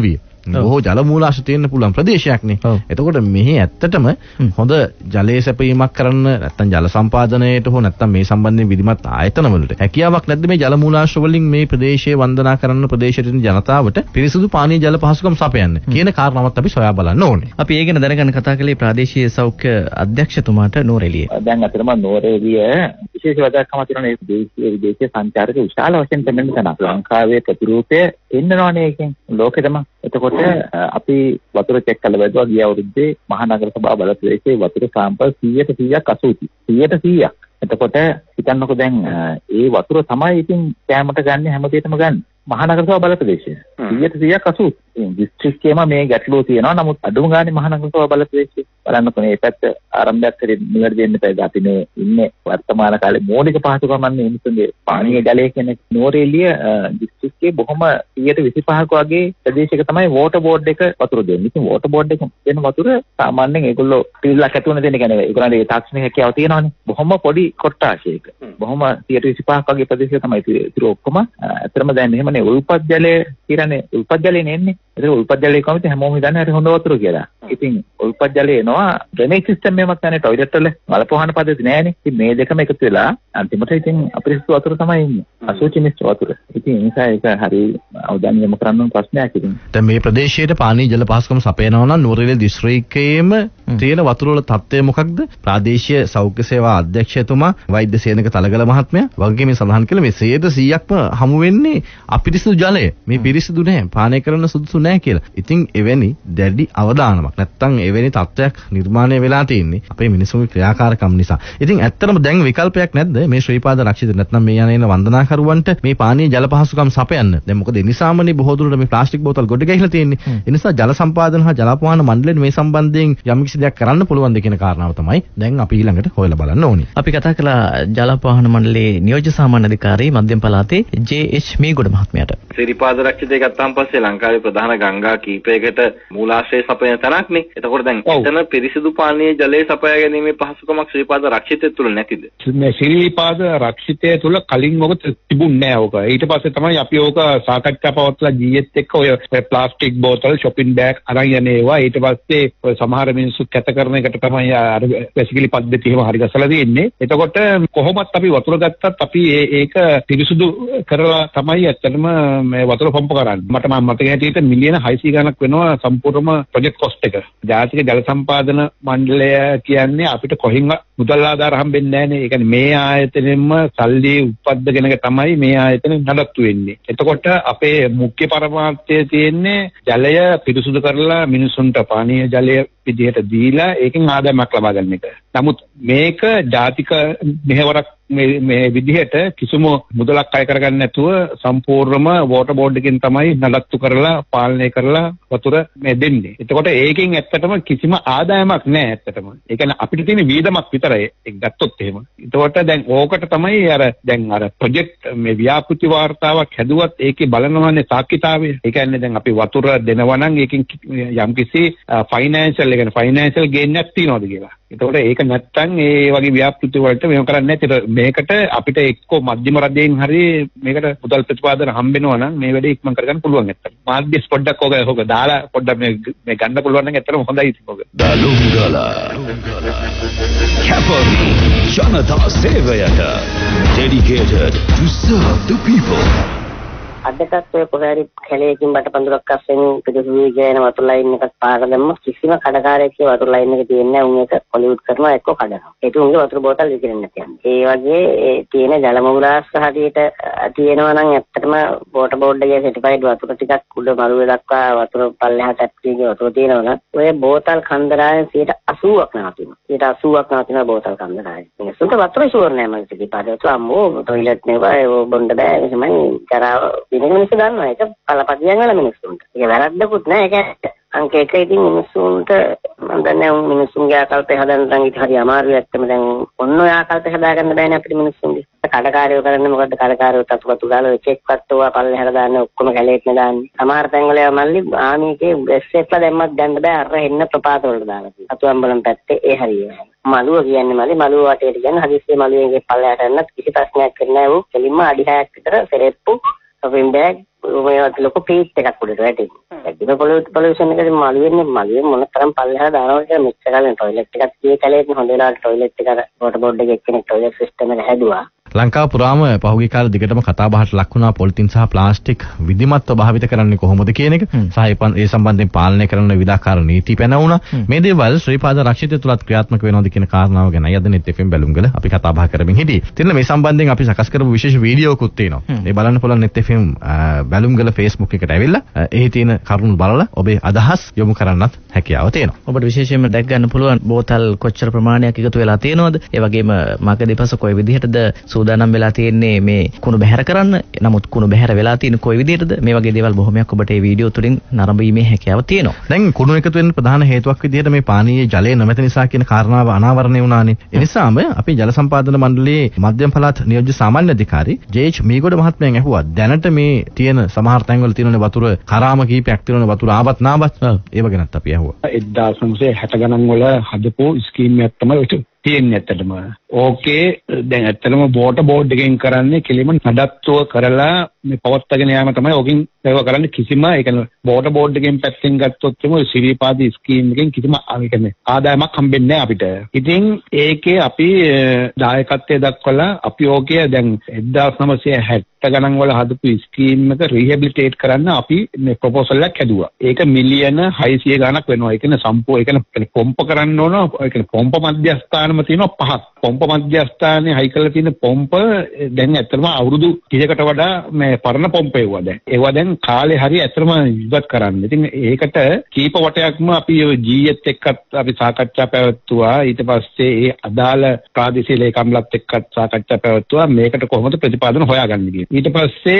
බොහෝ ජල මූලාශ්‍ර තියෙන්න පුළුවන් ප්‍රදේශයක්නේ. එතකොට මෙහි ඇත්තටම හොඳ ජලයේ සැපයීමක් කරන්න නැත්නම් ජල සම්පාදනයට හෝ නැත්නම් මේ සම්බන්ධයෙන් විධිමත් ආයතන වලට හැකියාවක් නැද්ද මේ ජල මූලාශ්‍ර වලින් මේ ප්‍රදේශයේ වන්දනා කරන්න ප්‍රදේශයේ ඉන්න ජනතාවට පිරිසිදු පානීය ජල පහසුකම් සපයන්න කියන කාරණාවත් අපි සොයා බලන්න ඕනේ. අපි ඒ ගැන දැනගන්න කතා කළේ ප්‍රාදේශීය සෞඛ්‍ය අධ්‍යක්ෂතුමාට නෝරෙලිය.
දැන් අතරම නෝරෙලිය විශේෂ වදක්කම තියෙන මේ දේශීය විදේශීය සංචාරක විශාල වශයෙන් පෙන්වන්න තනක්. ලංකාවේ ප්‍රතිරූපය එන්නනෝනේ එකෙන් ලෝකෙටම. එතකොට අපි වතුර චෙක් කළ බැලුවා ගිය අවුරුද්දේ මහනගර සභාව බලපෑමේ වතුර සාම්පල් සීයට සීයක් අසූචි. සීයට සීයක්. එතකොට හිතන්නකෝ දැන් ඒ වතුර තමයි ඉතින් කැමරට ගන්න හැමදේටම ගන්න. මහනගර සභාව බලපෑමේ සීයට සීයක් අසූචි. දිස්ත්‍රික්කයේම මේ ගැටලුව තියෙනවා. නමුත් අඩුම ගානේ මහනගර සභාව බලපෑමේ බලන්නකෝ මේ පැත්ත ආරම්භයක් කරේ නිවැරදි වෙන්න බෑ. අපි මේ ඉන්නේ වර්තමාන කාලේ මූලික පහසුකම් අන්නේ මිනිස්සුන්ගේ පානීය ජලය කියන නෝරෙලිය දිස්ත්‍රික්කයේ බොහොම සීයට විසිපහක වගේ ප්‍රදේශයක තමයි වෝටර් බෝඩ් එක වතුර දෙන්නේ. ඉතින් වෝටර් බෝඩ් එක දෙන වතුර සාමාන්‍යයෙන් ඒගොල්ලෝ පිළිලක් ඇතුළේ දෙන්නේ කියන්නේ ඒගොල්ලන්ගේ තාක්ෂණික හැකියාව තියෙනවානේ. බොහොම පොඩි කොට්ටාශයක. බොහොම සීයට විසිපහක වගේ ප්‍රදේශයක තමයි ඉතින් ඔක්කොම අතරම දැන් එහෙමනේ උල්පත් ජලය කියන්නේ උල්පත් ජලයනේ එන්නේ. ඒක උල්පත් ජලය කොහොමද හැමෝම හිතන්නේ හරි හොඳ වතුර කියලා. ඉතින් උල්පත් ජලය එනවා ඩ්‍රේනේජ් සිස්ටම් එකක් නැහැ ටොයිලට් වල මලපොහන පද්ධති නැහැනේ. ඉතින් මේ දෙකම එකතු වෙලා අන්තිමට ඉතින් අපිරිසුදු වතුර තමයි එන්නේ. අසුචි මිශ්‍ර වතුර. ඉතින් ඒ නිසා ඒක හරි අවධානය යොමු කරන්න ඕන ප්‍රශ්නයක් ඉතින්.
දැන් මේ ප්‍රදේශයේ පානීය ජල පහසුකම් සපයනවා නම් නෝරෙලිය දිස්ත්‍රික්කයේම තියෙන වතුර වල තත්ත්වය මොකක්ද? ප්‍රාදේශීය සෞඛ්‍ය සේවා අධ්‍යක්ෂකතුමා වෛද්‍ය සේනක තලගල මහත්මයා වගේ මේ සඳහන් කළා මේ සීයට සීයක්ම හමු වෙන්නේ අපිරිසුදු ජලය. මේ පිරිසිදු නැහැ. පානය කරන්න සුදුසු නැහැ කියලා. ඉතින් එවැනි දැඩි අවධානමක් නැත්තම් එවැනි තත්ත්වයක් නිර්මාණය වෙලා තියෙන්නේ අපේ මිනිසුන්ගේ ක්‍රියාකාරකම් නිසා. ඉතින් ඇත්තටම දැන් විකල්පයක් නැද්ද මේ ශ්‍රීපාද රක්ෂිත නැත්නම් මේ යන එන වන්දනාකරුවන්ට මේ පානීය ජල පහසුකම් සපයන්න? දැන් මොකද ඒ නිසාමනේ බොහෝ දුරට මේ ප්ලාස්ටික් බෝතල් ගොඩ ගැහිලා තියෙන්නේ. ඒ නිසා ජල සම්පාදන හා ජල අපවාහන මණ්ඩලයෙන් මේ සම්බන්ධයෙන් යම් කිසි දෙයක් කරන්න පුළුවන්ද කියන කාරණාව තමයි දැන් අපි ඊළඟට හොයලා බලන්න ඕනේ.
අපි කතා කළා ජල අපවාහන මණ්ඩලයේ නියෝජ්‍ය සාමාන්‍ය අධිකාරී මධ්‍යම පළාතේ ජේ එච් මේගොඩ මහත්මයාට.
ශ්‍රීපාද රක්ෂිතේ ගත්තාන් පස්සේ ලංකාවේ ප්‍රධාන ගංගා කීපයකට මූලාශ්‍රය සපයන තැනක්නේ. එතකොට දැන් එතන පිරිසිදු පානීය ජලය සපයා ගැනීමේ පහසුකමක් ශ්‍රීපාද රක්ෂිතය තුල නැතිද?
මේ ශ්‍රීපාද රක්ෂිතය තුල කලින් ඔක තිබුණේ නැහැ ඔක. ඊට පස්සේ තමයි අපි ඔක සාකච්ඡා පවත්ලා ජීඑත් එක්ක ඔය ප්ලාස්ටික් බෝතල් shopping bag අරන් යන ඒවා ඊට පස්සේ ඔය සමහර මිනිස්සු කැත කරන එකට තමයි අර වැසිකිලි පද්ධතිය එහෙම හරි ගසලා තියෙන්නේ. එතකොට කොහොමත් අපි වතුර ගත්තත් අපි ඒක පිරිසුදු කරලා තමයි ඇත්තටම මේ වතුර පම්ප කරන්නේ. මට මම මතක හැටියට මිලියන හයසිය ගණක් වෙනවා සම්පූර්ණම ප්‍රොජෙක්ට් කොස්ට් එක. ජාතික ජල සම්පාදන මණ්ඩලය කියන්නේ අපිට කොහෙන්වත් මුදල් ආධාර හම්බෙන්නේ නැහනේ. ඒ කියන්නේ මේ ආයතනෙම සල්ලි උපද්දගෙන තමයි මේ ආයතනෙ නඩත්තු වෙන්නේ. එතකොට අපේ මුඛ්‍ය පරමාර්ථය තියෙන්නේ ජලය පිරිසුදු කරලා මිනිසුන්ට පානීය ජලය විදිහට දීලා ඒකෙන් ආදායමක් ලබා ගන්න එක. නමුත් මේක ජාතික මෙහෙවරක් මේ මේ විදිහට කිසිම මුදලක් අය කරගන්න නැතුව සම්පූර්ණම වෝටර් බෝඩ් එකෙන් තමයි නඩත්තු කරලා පාලනය කරලා වතුර මේ දෙන්නේ. එතකොට ඒකෙන් ඇත්තටම කිසිම ආදායමක් නැහැ ඇත්තටම. ඒ කියන්නේ අපිට තියෙන වීදමක් විතරයි ඒක ගත්තොත් එහෙම. එතකොට දැන් ඕකට තමයි අර දැන් අර ප්‍රොජෙක්ට් මේ ව්‍යාපෘති වාර්තාවක් හැදුවත් ඒකේ බලනවානේ සාක්ෂිතාවය. ඒ කියන්නේ දැන් අපි වතුර දෙනවා නම් ඒකෙන් යම්කිසි ෆයිනෑන්ෂල් ඒ කියන්නේ ෆයිනෑන්ෂල් ගේන් එකක් තියනවාද කියලා. එතකොට ඒක නැත්තම් ඒ වගේ ව්‍යාපෘති වලට මේව කරන්නේ නැති. මේකට අපිට එක්කෝ මධ්‍යම රජයෙන් හරි මේකට මුදල් ප්‍රතිපාදන හම්බෙනවා නම් මේ වැඩේ ඉක්මන් කරගන්න පුළුවන් නැත්තම්. මාධ්‍ය පොඩ්ඩක් ඔක ඔක දාලා පොඩ්ඩක් මේ මේ ගන්න පුළුවන් නම් ඇත්තටම හොඳයි ඉතින් ඔක.
දලුංගලා කැපවි ජනතා සේවයට dedicated to serve the people.
අදටත් ඔය කොහේරි කැලේකින් බටපඳුරක් අස්සෙන් පිටුසුයි කියන වතුර ලයින් එකක් පාර දැම්ම කිසිම කඩකාරයෙක්ගේ වතුර ලයින් එක තියෙන්නේ නැහැ. උන් ඒක කොලියුට් කරනවා එක්ක කඩනවා. ඒක උන්ගේ වතුර බෝතල් විකිරෙන්න තියන්නේ. ඒ වගේ ඒ තියෙන ජල මූලාශ්‍ර හරියට තියෙනවා නම් ඇත්තටම වෝටර් බෝඩ් එකේ සර්ටිෆයිඩ් වතුර ටිකක් උඩ මළුවේ දක්වා වතුර පල්ලෙහා ටැප්පියේ වතුර තියෙනවා නම් ඔය බෝතල් කන්දරායෙන් සියයට අසූවක් නවතිනවා. සියයට අසූවක් නවතිනවා බෝතල් කන්දරායෙන්. මේසුන්ට වතුර ෂුවර් නෑ මම කිව්වා. පාඩේ අම්මෝ ටොයිලට් නෙවෙයි ඒ බොණ්ඩ බෑ එහෙමයි කරා ඉතින් මිනිස්සු දන්නවා ඒක පළපදියම් වල මිනිස්සුන්ට. ඒක වැරද්දකුත් නෑ. ඒක අංක එක ඉතින් මිනිස්සුන්ට මම දන්නේ උන් මිනිස්සුන්ගේ ආකල්පය හදන්න නම් ඉතින් හරි අමාරුයි ඇත්තම. දැන් ඔන්න ඔය ආකල්පය හදාගන්න බෑනේ අපිට මිනිස්සුන්ගේ. කඩකාරයෝ කරන්නේ මොකද්ද? කඩකාරයෝ තත්පතු දාලා ඔය චෙක් පත්තුවා පල්ලෙහාට දාන්නේ ඔක්කොම කැලේටනේ දාන්නේ. සමහර තැන්වල මල්ලි ආමීකේ බෙස්සෙක්ලා දැම්මත් ගන්න බෑ අර හෙන්න ප්‍රපාත වලට දාලා තියෙනවා. අතුම්බලම් පැත්තේ ඒ හරිය. මලුව කියන්නේ මල්ලි මලුව වටේට කියන්නේ හදිස්සියේ මලුවෙන්ගේ පල්ලෙහාට යන්නත් කිසි ප්‍රශ්නයක් නැහැ. ඌ කෙලින්ම අඩි හයක් විතර සෙරෙප්පු shopping bag මේවත් ලොකු පීච් එකක් උඩට වැටෙන්නේ. ඇත්තම පොලියුෂන් එකේ මළු වෙන්නේ මළුවේ මොන තරම් පල්ලෙහා දානවා කියලා මෙච්චර කාලෙන් ටොයිලට් එකක් තියේ කලේ හොඳ වෙලාවට ටොයිලට් එක වෝටර් බෝඩ් එකේ එක්කෙනෙක් ටොයිලට් සිස්ටම් එක හැදුවා.
ලංකාව පුරාම පහුගිය කාලේ දිගටම කතා බහට ලක් වුණා පොලිතින් සහ ප්ලාස්ටික් විධිමත්ව භාවිත කරන්නේ කොහොමද කියන එක. සහ ඒ සම්බන්ධයෙන් පාලනය කරන විවිධාකාර නීති පැනවුණා. මේ දේවල් ශ්‍රීපාද රක්ෂිතය තුලත් ක්‍රියාත්මක වෙනවද කියන කාරණාව ගැන අද නෙත් එෆ් එම් බැලුම්ගල අපි කතා බහ කරමින් හිටියේ. ඉතින් මේ සම්බන්ධයෙන් අපි සකස් කරපු විශේෂ වීඩියෝකුත් තියෙනවා. ඒ බලන්න පුළුවන් නෙත් එෆ් එම් බැලුම්ගල Facebook එකට ඇවිල්ලා එහි තියෙන කරුණු බලලා ඔබේ අදහස් යොමු කරන්නත් හැකියාව තියෙනවා.
ඔබට විශේෂයෙන්ම දැක් ගන්න පුළුවන් බෝතල් කොච්චර ප්‍රමාණයක් එකතු වෙලා තියෙනවද? ඒ වගේම මග දෙපස කොයි විදිහටද සූදානම් වෙලා තියෙන්නේ මේ කුණු බැහැර කරන්න. නමුත් කුණු බැහැර වෙලා තියෙන කොයි විදිහටද? මේ වගේ දේවල් බොහොමයක් ඔබට මේ වීඩියෝ තුලින් නරඹීමේ හැකියාව තියෙනවා.
දැන් කුණු එකතු වෙන්න ප්‍රධාන හේතුවක් විදිහට මේ පානීය ජලය නොමැති නිසා කියන කාරණාව අනාවරණය වුණානේ. ඒ නිසාම අපි ජල සම්පාදන මණ්ඩලයේ මධ්‍යම පළාත් නියෝජ්‍ය සාමාන්‍ය අධිකාරී ජේ.එච්. මීගොඩ මහත්මයන් ඇහුවා දැනට මේ තියෙන සමහර තැන්වල තියෙන වතුර කරාම කීපයක් තියෙන වතුර ආවත් නාවත් ඒව ගැනත් අපි ඇහුවා.
එක්දාස් නවසිය හැට ගණන් වල හදපු ස්කීම් එකක් තමයි ඔය තියෙන්නේ ඇත්තටම. ඕකේ දැන් ඇත්තටම වෝටර් බෝඩ් එකෙන් කරන්නේ කෙලිම නඩත්තුව කරලා මේ පවත්වාගෙන යාම තමයි ඕකෙන් ඒව කරන්නේ. කිසිම ඒ කියන්නේ වෝටර් බෝඩ් එකෙන් පැත්තෙන් ගත්තොත් එමු සිරිපාද ස්කීම් එකෙන් කිසිම ඒ කියන්නේ ආදායමක් හම්බෙන්නේ නැහැ අපිට. ඉතින් ඒකේ අපි දායකත්වයේ දක්වලා අපි ඕකේ දැන් එක්දාස් නවසිය හැට ගණන් වල හදපු ස්කීම් එක රිහෙබිලිටේට් කරන්න අපි මේ ප්‍රොපෝසල් එකක් හැදුවා. ඒක මිලියන හයසිය ගණක් වෙනවා. ඒ කියන්නේ සම්පූර්ණ ඒ කියන්නේ පොම්ප කරන්න ඕන. ඒ කියන්නේ පොම්ප මධ්‍යස්ථානම තියෙනවා පහක්. පොම්ප මධ්‍යස්ථානේ හයි කරලා තියෙන පොම්ප දැන් ඇත්තටම අවුරුදු තිහකට වඩා මේ පරණ පොම්ප ඒවා දැන්. ඒවා දැන් කාලේ හරිය ඇත්තටම ඉවත් කරන්න. ඉතින් ඒකට කීප වටයක්ම අපි ජී.එත් එක්කත් අපි සාකච්ඡා පැවැත්තුවා. ඊට පස්සේ ඒ අදාළ ප්‍රාදේශීය ලේකම්ලත් එක්කත් සාකච්ඡා පැවැත්තුවා. මේකට කොහොමද ප්‍රතිපාදන හොයාගන්නේ කියලා. ඊට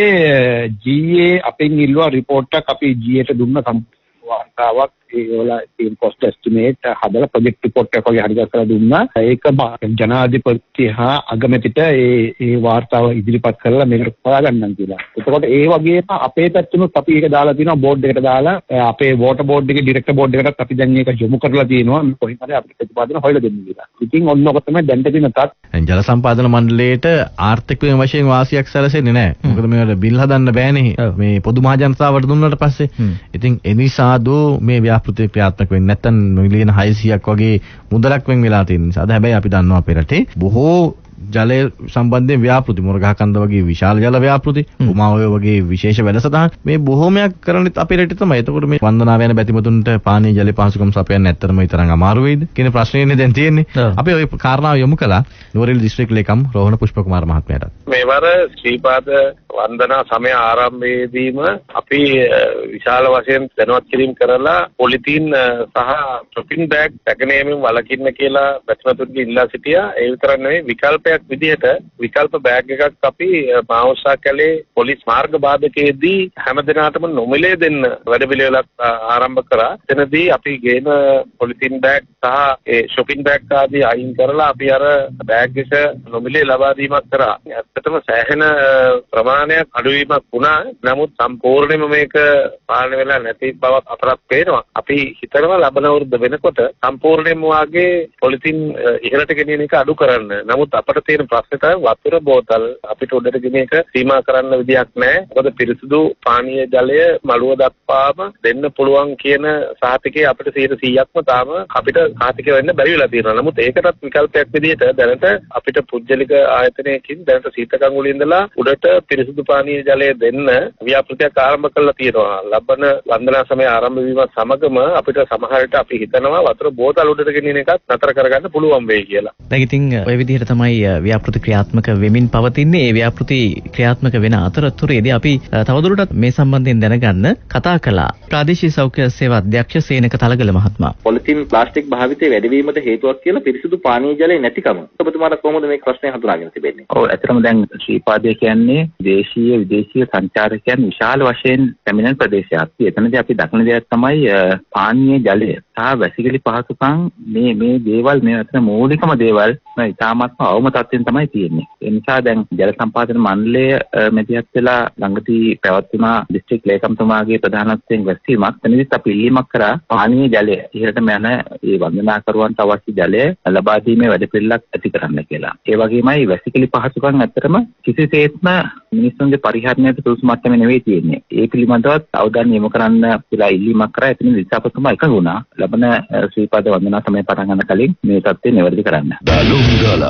පස්සේ ජී.ඒ අපෙන් ඉල්ලුවා රිපෝට් එකක්. අපි ජී.ඒට දුන්න වාර්තාවක් ඒවල තියෙන කොස්ට් එස්ටිමේට් හදලා ප්‍රොජෙක්ට් රිපෝට් එකක් වගේ හරියට කරලා දුන්නා. ඒක ජනාධිපති හා අගමැතිට ඒ ඒ වාර්තාව ඉදිරිපත් කරලා මේකට හොයාගන්නම් කියලා. එතකොට ඒ වගේම අපේ පැත්තෙනුත් අපි ඒක දාලා තියෙනවා බෝඩ් එකට දාලා අපේ වෝටර් බෝඩ් එකේ ඩිරෙක්ටර් බෝඩ් එකටත් අපි දැන් මේක යොමු කරලා තියෙනවා. කොහොම හරි අපිට ප්‍රතිපාදන හොයලා දෙන්න කියලා. ඉතින් ඔන්න ඔක තමයි දැන්ට තියෙන තත්.
ජල සම්පාදන මණ්ඩලයට ආර්ථික වශයෙන් වාසියක් සැලසෙන්නේ නැහැ. මොකද මේවට බිල් හදන්න බෑනේ. මේ පොදු මහ ජනතාවට දුන්නාට පස්සේ. ඉතින් ඒ නිසා දෝ මේ ව්‍යාපෘති ක්‍රියාත්මක වෙන්නේ නැත්නම් මිලියන හයසියක් වගේ මුදලක් වෙන් වෙලා තියෙන නිසා. අද හැබැයි අපි දන්නවා අපේ රටේ බොහෝ ජලය සම්බන්ධයෙන් ව්‍යාපෘති මොරගහකන්ද වගේ විශාල ජල ව්‍යාපෘති උමාඔය වගේ විශේෂ වැඩසටහන් මේ බොහෝමයක් කරන්නේ අපේ රටේ තමයි. එතකොට මේ වන්දනාව යන බැතිමතුන්ට පානීය ජල පහසුකම් සපයන්න ඇත්තටම ඊතරම් අමාරු වෙයිද කියන ප්‍රශ්නේනේ දැන් තියෙන්නේ. අපි ওই කාරණාව යොමු කළා නුවරඑළිය දිස්ත්‍රික් ලේකම් රෝහණ පුෂ්පකුමාර මහත්මයාට.
මේවර ශ්‍රීපාද වන්දනා සමය ආරම්භයේදීම අපි විශාල වශයෙන් දැනුවත් කිරීම කරලා පොලිතීන් සහ ෂොපින් බෑග් පැකනීමෙන් වළකින්න කියලා බැතිමතුන්ගේ ඉල්ලා සිටියා. ඒ විතරක් නෙවෙයි විකල්පයක් විදිහට විකල්ප බෑග් එකක් අපි මාවුසා කැලේ පොලිස් මාර්ග බාධකයේදී හැම දිනකටම නොමිලේ දෙන්න වැඩපිළිවෙලක් ආරම්භ කරා. එතනදී අපි ගේන පොලිතීන් බෑග් සහ ඒ ෂොපින් බෑග් ආදී අයින් කරලා අපි අර බෑග් එක නොමිලේ ලබා දීමක් කරා. ඇත්තටම සෑහෙන ප්‍රමාණයක් අඩුවීමක් වුණා. නමුත් සම්පූර්ණයෙන්ම මේක පාලනය වෙලා නැති බවක් අතරක් පේනවා. අපි හිතනවා ලබන අවුරුද්ද වෙනකොට සම්පූර්ණයෙන්ම වාගේ පොලිතීන් ඉහළට ගෙනියන එක අඩු කරන්න. නමුත් අපිට තියෙන ප්‍රශ්නේ තමයි වතුර බෝතල් අපිට උඩට ගෙන එක සීමා කරන්න විදියක් නැහැ. මොකද පිරිසිදු පානීය ජලය මළුව දක්වාම දෙන්න පුළුවන් කියන සහතිකය අපිට සීයට සීයක්ම තාම අපිට සහතික වෙන්න බැරි වෙලා තියෙනවා. නමුත් ඒකටත් විකල්පයක් විදිහට දැනට අපිට පුජ්‍යලික ආයතනයකින් දැනට සීත කඟුලේ ඉඳලා උඩට පිරිසිදු පානීය ජලය දෙන්න ව්‍යාපෘතියක් ආරම්භ කරලා තියෙනවා. ලබන වන්දනා සමය ආරම්භ වීමත් සමගම අපිට සමහර විට අපි හිතනවා වතුර බෝතල් උඩට ගෙනියන එකත් නතර කරගන්න පුළුවන් වෙයි කියලා.
දැන් ඉතින් ඔය විදිහට තමයි ව්‍යාපෘති ක්‍රියාත්මක වෙමින් පවතින්නේ. ඒ ව්‍යාපෘති ක්‍රියාත්මක වෙන අතරතුරේදී අපි තවදුරටත් මේ සම්බන්ධයෙන් දැනගන්න කතා කළා. ප්‍රාදේශීය සෞඛ්‍ය සේවා අධ්‍යක්ෂ සේනක තලගල මහත්මයා.
පොලිතින් ප්ලාස්ටික් භාවිතය වැඩිවීමට හේතුවක් කියලා පිරිසිදු පානීය ජලය නැතිකම. ඔබතුමාට කොහොමද මේ ප්‍රශ්නේ හඳුනාගෙන තිබෙන්නේ?
ඔව් ඇත්තටම දැන් ශ්‍රීපාදය කියන්නේ දේශීය විදේශීය සංචාරකයන් විශාල වශයෙන් පැමිණෙන ප්‍රදේශයක්. එතනදී අපි දක්න දෙයක් තමයි පානීය ජලය. සහ වැසිකිලි පහසුකම් මේ මේ දේවල් මේ අතර මූලිකම දේවල් ඉතාමත්ම අවම තත්ත්වෙන් තමයි තියෙන්නේ. ඒ නිසා දැන් ජල සම්පාදන මණ්ඩලය මෙතිහත් වෙලා ළඟදී පැවැත්වුණා දිස්ත්‍රික් ලේකම්තුමාගේ ප්‍රධානත්වයෙන් වැස්සීමක්. එනිදිත් අපි ඉල්ලීමක් කරා පානීය ජලය ඉහළටම යන ඒ වන්දනාකරුවන්ට අවශ්‍ය ජලය ලබා දීමේ වැඩපිළිවෙලක් ඇති කරන්න කියලා. ඒ වගේමයි වැසිකිලි පහසුකම් ඇත්තටම කිසිසේත්ම මිනිස්සුන්ගේ පරිහරණයට සුදුසු මට්ටමේ නෙවෙයි තියෙන්නේ. ඒ පිළිබඳවත් අවධානය යොමු කරන්න කියලා ඉල්ලීමක් කරා. එතන දිසාපතිතුමා එකඟ වුණා. ලබන ශ්‍රී පාද වන්දනා සමය පටන් ගන්න කලින් මේ තත්ත්වය නිවැරදි කරන්න.
Balungala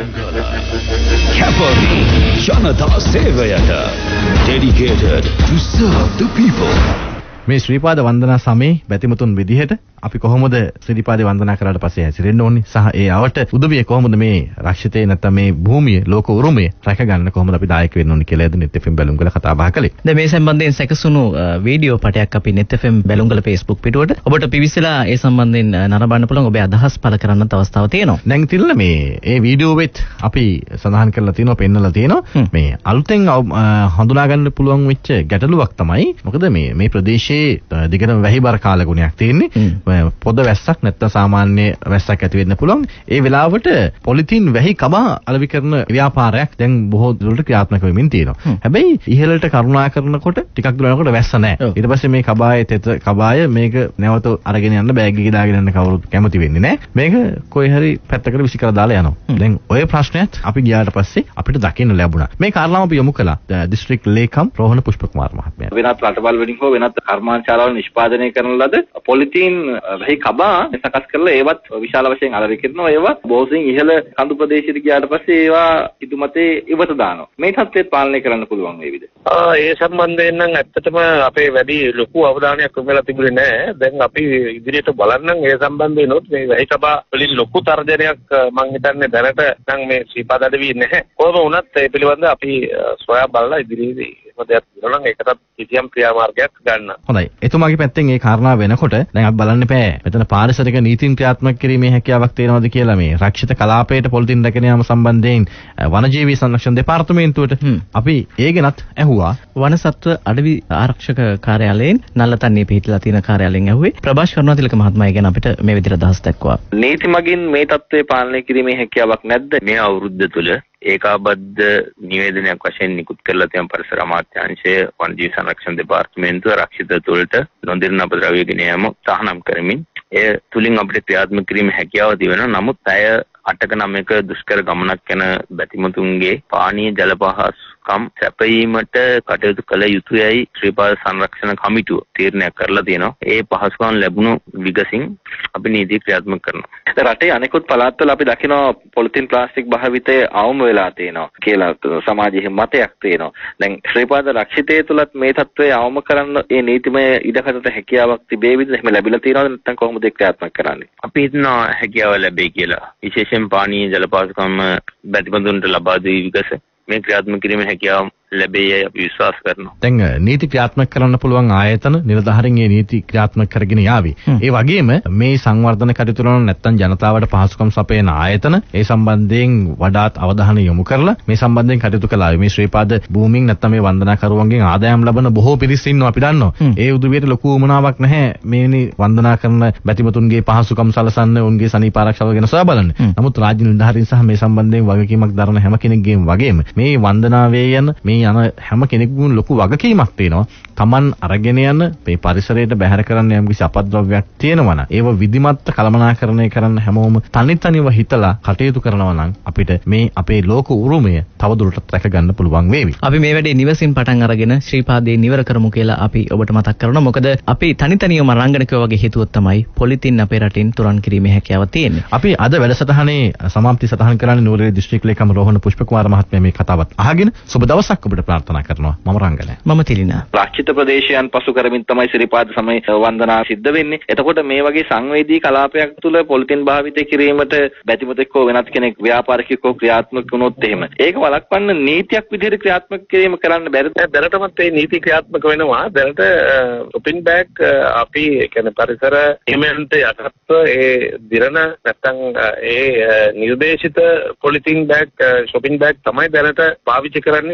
Cavalry Janata Sevayata dedicated to serve the people.
මේ ශ්‍රීපාද වන්දනා සමයේ බැතිමතුන් විදිහට අපි කොහොමද ශ්‍රීපාද වන්දනා කරාට පස්සේ හැසිරෙන්න ඕනේ සහ ඒ අවට උදවිය කොහොමද මේ රක්ෂිතේ නැත්නම් මේ භූමිය ලෝක උරුමය රැක ගන්න කොහොමද අපි දායක වෙන්න ඕනේ කියලා නෙත් එෆ් එම් බැලුම්ගල කතා බහ කළේ.
දැන් මේ සම්බන්ධයෙන් සැකසුණු වීඩියෝ පටයක් අපි නෙත් එෆ් එම් බැලුම්ගල Facebook පිටුවට ඔබට පිවිසලා ඒ සම්බන්ධයෙන් නරඹන්න පුළුවන්. ඔබේ අදහස් පළ කරන්නත් අවස්ථාව තියෙනවා.
දැන් තිල්ල මේ ඒ වීඩියෝ වෙත් අපි සඳහන් කරලා තියෙනවා පෙන්නලා තියෙනවා මේ අලුතෙන් හඳුනා ගන්න පුළුවන් වෙච්ච ගැටලුවක් තමයි මොකද මේ මේ ප්‍රදේශයේ දිගටම වැහිබර කාලගුණයක් තියෙන්නේ. පොද වැස්සක් නැත්නම් සාමාන්‍ය වැස්සක් ඇති වෙන්න පුළුවන්. ඒ වෙලාවට පොලිතින් වැහි කබා අලෙවි කරන ව්‍යාපාරයක් දැන් බොහෝ දුරට ක්‍රියාත්මක වෙමින් තියෙනවා. හැබැයි ඉහළට කරුණා කරනකොට ටිකක් දුර යනකොට වැස්ස නැහැ. ඊට පස්සේ මේ කබායේ තෙත කබාය මේක නැවත අරගෙන යන්න බෑග් එකේ දාගෙන යන්න කවුරුත් කැමති වෙන්නේ නැහැ. මේක කොයි හරි පැත්තකට විසි කරලා දාලා යනවා. දැන් ඔය ප්‍රශ්නයත් අපි ගියාට පස්සේ අපිට දකින්න ලැබුණා. මේ කාරණාව අපි යොමු කළා දිස්ත්‍රික් ලේකම් රෝහණ පුෂ්පකුමාර මහත්මයා.
වෙනත් රටවල් වලින් හෝ වෙනත් කර්මාන්තශාලාවල නිෂ්පාදනය කරන ලද පොලිතීන් වැහි කබා සකස් කරලා ඒවත් විශාල වශයෙන් අලෙවි කරනවා. ඒවා බොහෝසෙන් ඉහළ කඳු ප්‍රදේශයට ගියාට පස්සේ ඒවා ඉදුමතේ ඉවත දානවා. මේ තත්ත්වය පාලනය කරන්න පුළුවන් වේවිද?
ආ ඒ සම්බන්ධයෙන් නම් ඇත්තටම අපේ වැඩි ලොකු අවධානයක් යොමු වෙලා තිබුණේ නැහැ. දැන් අපි ඉදිරියට බලන්නම් ඒ සම්බන්ධයෙන්ොත් මේ වැහි කබා වලින් ලොකු තර්ජනයක් මම හිතන්නේ දැනට නම් මේ ශ්‍රීපාද අඩවියේ නැහැ. කොහොම වුණත් ඒ පිළිබඳව අපි සොයා බලලා ඉදිරියේදී මොකදයක් කරනවා ඒකටත් කිසියම් ක්‍රියාමාර්ගයක් ගන්න.
හොඳයි. එතුමාගේ පැත්තෙන් මේ කාරණා වෙනකොට දැන් අපි බලන්න බෑ. මෙතන පාරිසරික නීතින් ක්‍රියාත්මක කිරීමේ හැකියාවක් තියෙනවද කියලා මේ රක්ෂිත කලාපයට පොලිතින් රැගෙන යාම සම්බන්ධයෙන් වනජීවී සංරක්ෂණ දෙපාර්තමේන්තුවට අපි ඒ ගැනත් ඇහුවා.
වනසත්ව අඩවි ආරක්ෂක කාර්යාලයෙන් නල්ලතන්නේ පිහිටලා තියෙන කාර්යාලයෙන් ඇහුවේ ප්‍රභාෂ් කරුණාතිලක මහත්මයා ගැන අපිට මේ විදිහට අදහස් දක්වුවා.
නීති මගින් මේ තත්ත්වය පාලනය කිරීමේ හැකියාවක් නැද්ද? මේ අවුරුද්ද තුළ ඒකාබද්ධ නිවේදනයක් වශයෙන් නිකුත් කරලා තියෙන පරිසර අමාත්‍යාංශය වනජීවී සංරක්ෂණ දෙපාර්තමේන්තුව රක්ෂිත තුළට නොදිරණ අපද්‍රව්‍ය ගෙන යාම තහනම් කරමින් එය තුලින් අපිට ක්‍රියාත්මක කිරීමේ හැකියාව තිබෙනවා. නමුත් අය අටක නමක දුෂ්කර ගමනක් යන බැතිමතුන්ගේ පානීය ජල පහසුකම් සැපයීමට කටයුතු කළ යුතුයයි ශ්‍රීපාද සංරක්ෂණ කමිටුව තීරණයක් කරලා තියෙනවා. ඒ පහසුකම් ලැබුණු විගසින් අපි නීති ක්‍රියාත්මක කරනවා. රටේ අනෙකුත් පළාත්වල අපි දකිනවා පොලිතින් ප්ලාස්ටික් භාවිතය අවම වෙලා තියෙනවා කියලා සමාජයේ මතයක් තියෙනවා. දැන් ශ්‍රීපාද රක්ෂිතය තුලත් මේ තත්ත්වය අවම කරන්න ඒ නීතිමය ඉඩකඩට හැකියාවක් තිබේවිද? එහෙම ලැබිලා තියෙනවද නැත්නම් කොහොමද ක්‍රියාත්මක කරන්නේ? අපි හිතනවා හැකියාව ලැබෙයි කියලා. විශේෂයෙන් පානීය ජල පහසුකම් බැතිමතුන්ට ලබා දී විගස මේ ක්‍රියාත්මක කිරීමේ හැකියාව ලැබෙයි අපි විශ්වාස කරනවා.
දැන් නීති ක්‍රියාත්මක කරන්න පුළුවන් ආයතන නිලධාරීන් මේ නීති ක්‍රියාත්මක කරගෙන යාවි. ඒ වගේම මේ සංවර්ධන කටයුතු වල නැත්තම් ජනතාවට පහසුකම් සපයන ආයතන ඒ සම්බන්ධයෙන් වඩාත් අවධානය යොමු කරලා මේ සම්බන්ධයෙන් කටයුතු කළා. මේ ශ්‍රීපාද භූමියෙන් නැත්තම් මේ වන්දනාකරුවන්ගෙන් ආදායම් ලබන බොහෝ පිරිස් ඉන්නවා අපි දන්නවා. ඒ උදවියට ලොකු උමනාවක් නැහැ මේනි වන්දනා කරන බැතිමතුන්ගේ පහසුකම් සලසන්න උන්ගේ සනීප ආරක්ෂාව ගැන සොයා බලන්න. නමුත් රාජ්‍ය නිලධාරීන් සහ මේ සම්බන්ධයෙන් වගකීමක් දරන හැම කෙනෙක්ගේම වගේම මේ වන්දනාවේ යන මේ යන හැම කෙනෙකුම ලොකු වගකීමක් තියෙනවා. Taman අරගෙන යන මේ පරිසරයට බැහැර කරන්න යම් කිසි අපද්‍රව්‍යයක් තියෙනවා නම් ඒව විධිමත් කළමනාකරණය කරන්න හැමෝම තනි තනිව හිතලා කටයුතු කරනවා නම් අපිට මේ අපේ ලෝක උරුමය තවදුරටත් රැක ගන්න පුළුවන් වේවි.
අපි මේ වැඩේ නිවසින් පටන් අරගෙන ශ්‍රීපාදේ නිවර කරමු කියලා අපි ඔබට මතක් කරනවා. මොකද අපි තනි තනියම රංගනකව වගේ හිතුවොත් තමයි පොලිතින් අපේ රටින් තුරන් කිරීමේ හැකියාව තියෙන්නේ.
අපි අද වැඩසටහනේ සමාප්ති සටහන් කරන්නේ නුවරඑළිය දිස්ත්‍රික් ලේකම් රෝහණ පුෂ්පකුමාර මහත්මයා මේ කතාවත් අහගෙන සුබ දවසක් ඔබට ප්‍රාර්ථනා කරනවා. මම රංගනය.
මම තිලිනා.
රක්ෂිත ප්‍රදේශයන් පසු කරමින් තමයි ශ්‍රීපාද සමය වන්දනා සිද්ධ වෙන්නේ. එතකොට මේ වගේ සංවේදී කලාපයක් තුළ පොලිතින් භාවිතය කිරීමට බැතිමතෙක් හෝ වෙනත් කෙනෙක් ව්‍යාපාරිකයෙක් හෝ ක්‍රියාත්මක වුණොත් එහෙම ඒක වළක්වන්න නීතියක් විදිහට ක්‍රියාත්මක කිරීම කරන්න බැරිද?
දැනටමත් මේ නීති ක්‍රියාත්මක වෙනවා. දැනට ෂොපින් බෑග් අපි කියන්නේ පරිසර හිමියන්ට යටත්ව ඒ දිරණ නැත්නම් ඒ නිර්දේශිත පොලිතින් බෑග් ෂොපින් බෑග් තමයි දැනට පාවිච්චි කරන්නේ. විශේෂයෙන්ම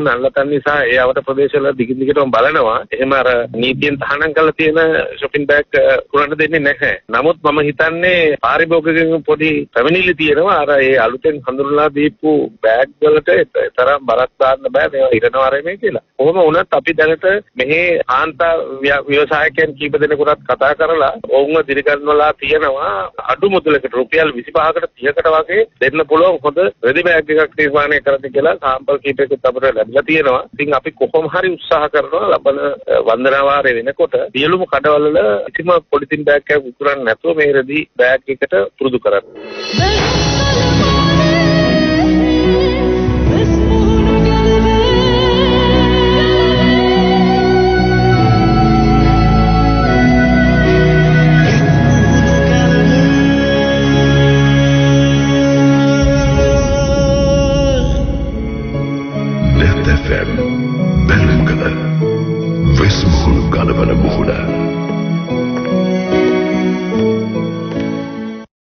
නල්ලතන් නිසා ඒ අවට ප්‍රදේශවල දිගින් දිගටම බලනවා. එහෙම අර නීතියෙන් තහනම් කරලා තියෙන shopping bag පුරන්න දෙන්නේ නැහැ. නමුත් මම හිතන්නේ පාරිභෝගිකයන් පොඩි පැමිණිලි තියෙනවා. අර ඒ අලුතෙන් හඳුන්වලා දීපු bag වලට තරම් බරක් දාන්න බෑ මේවා හිරනවා රෙමේ කියලා. කොහොම වුණත් අපි දැනට මෙහි ආන්තා ව්‍යවසායකයන් කීප දෙනෙකුට කතා කරලා ඔවුන්ව දිරිගන්වලා තියෙනවා අඩු මුදලකට රුපියල් විසිපහකට තිහකට වගේ දෙන්න පුළුවන් හොඳ රෙදි බෑග් එකක් නිර්මාණය කරන්න කියලා සාම්පල් කීපයකට අපිට ලැබිලා තියෙනවා. ඉතින් අපි කොහොම හරි උත්සාහ කරනවා ලබන වන්දනා වාරය වෙනකොට සියලුම කඩවල කිසිම පොලිතින් බෑග් එකක් විකුණන්නේ නැතුව මේ රෙදි බෑග් එකට පුරුදු කරන්න.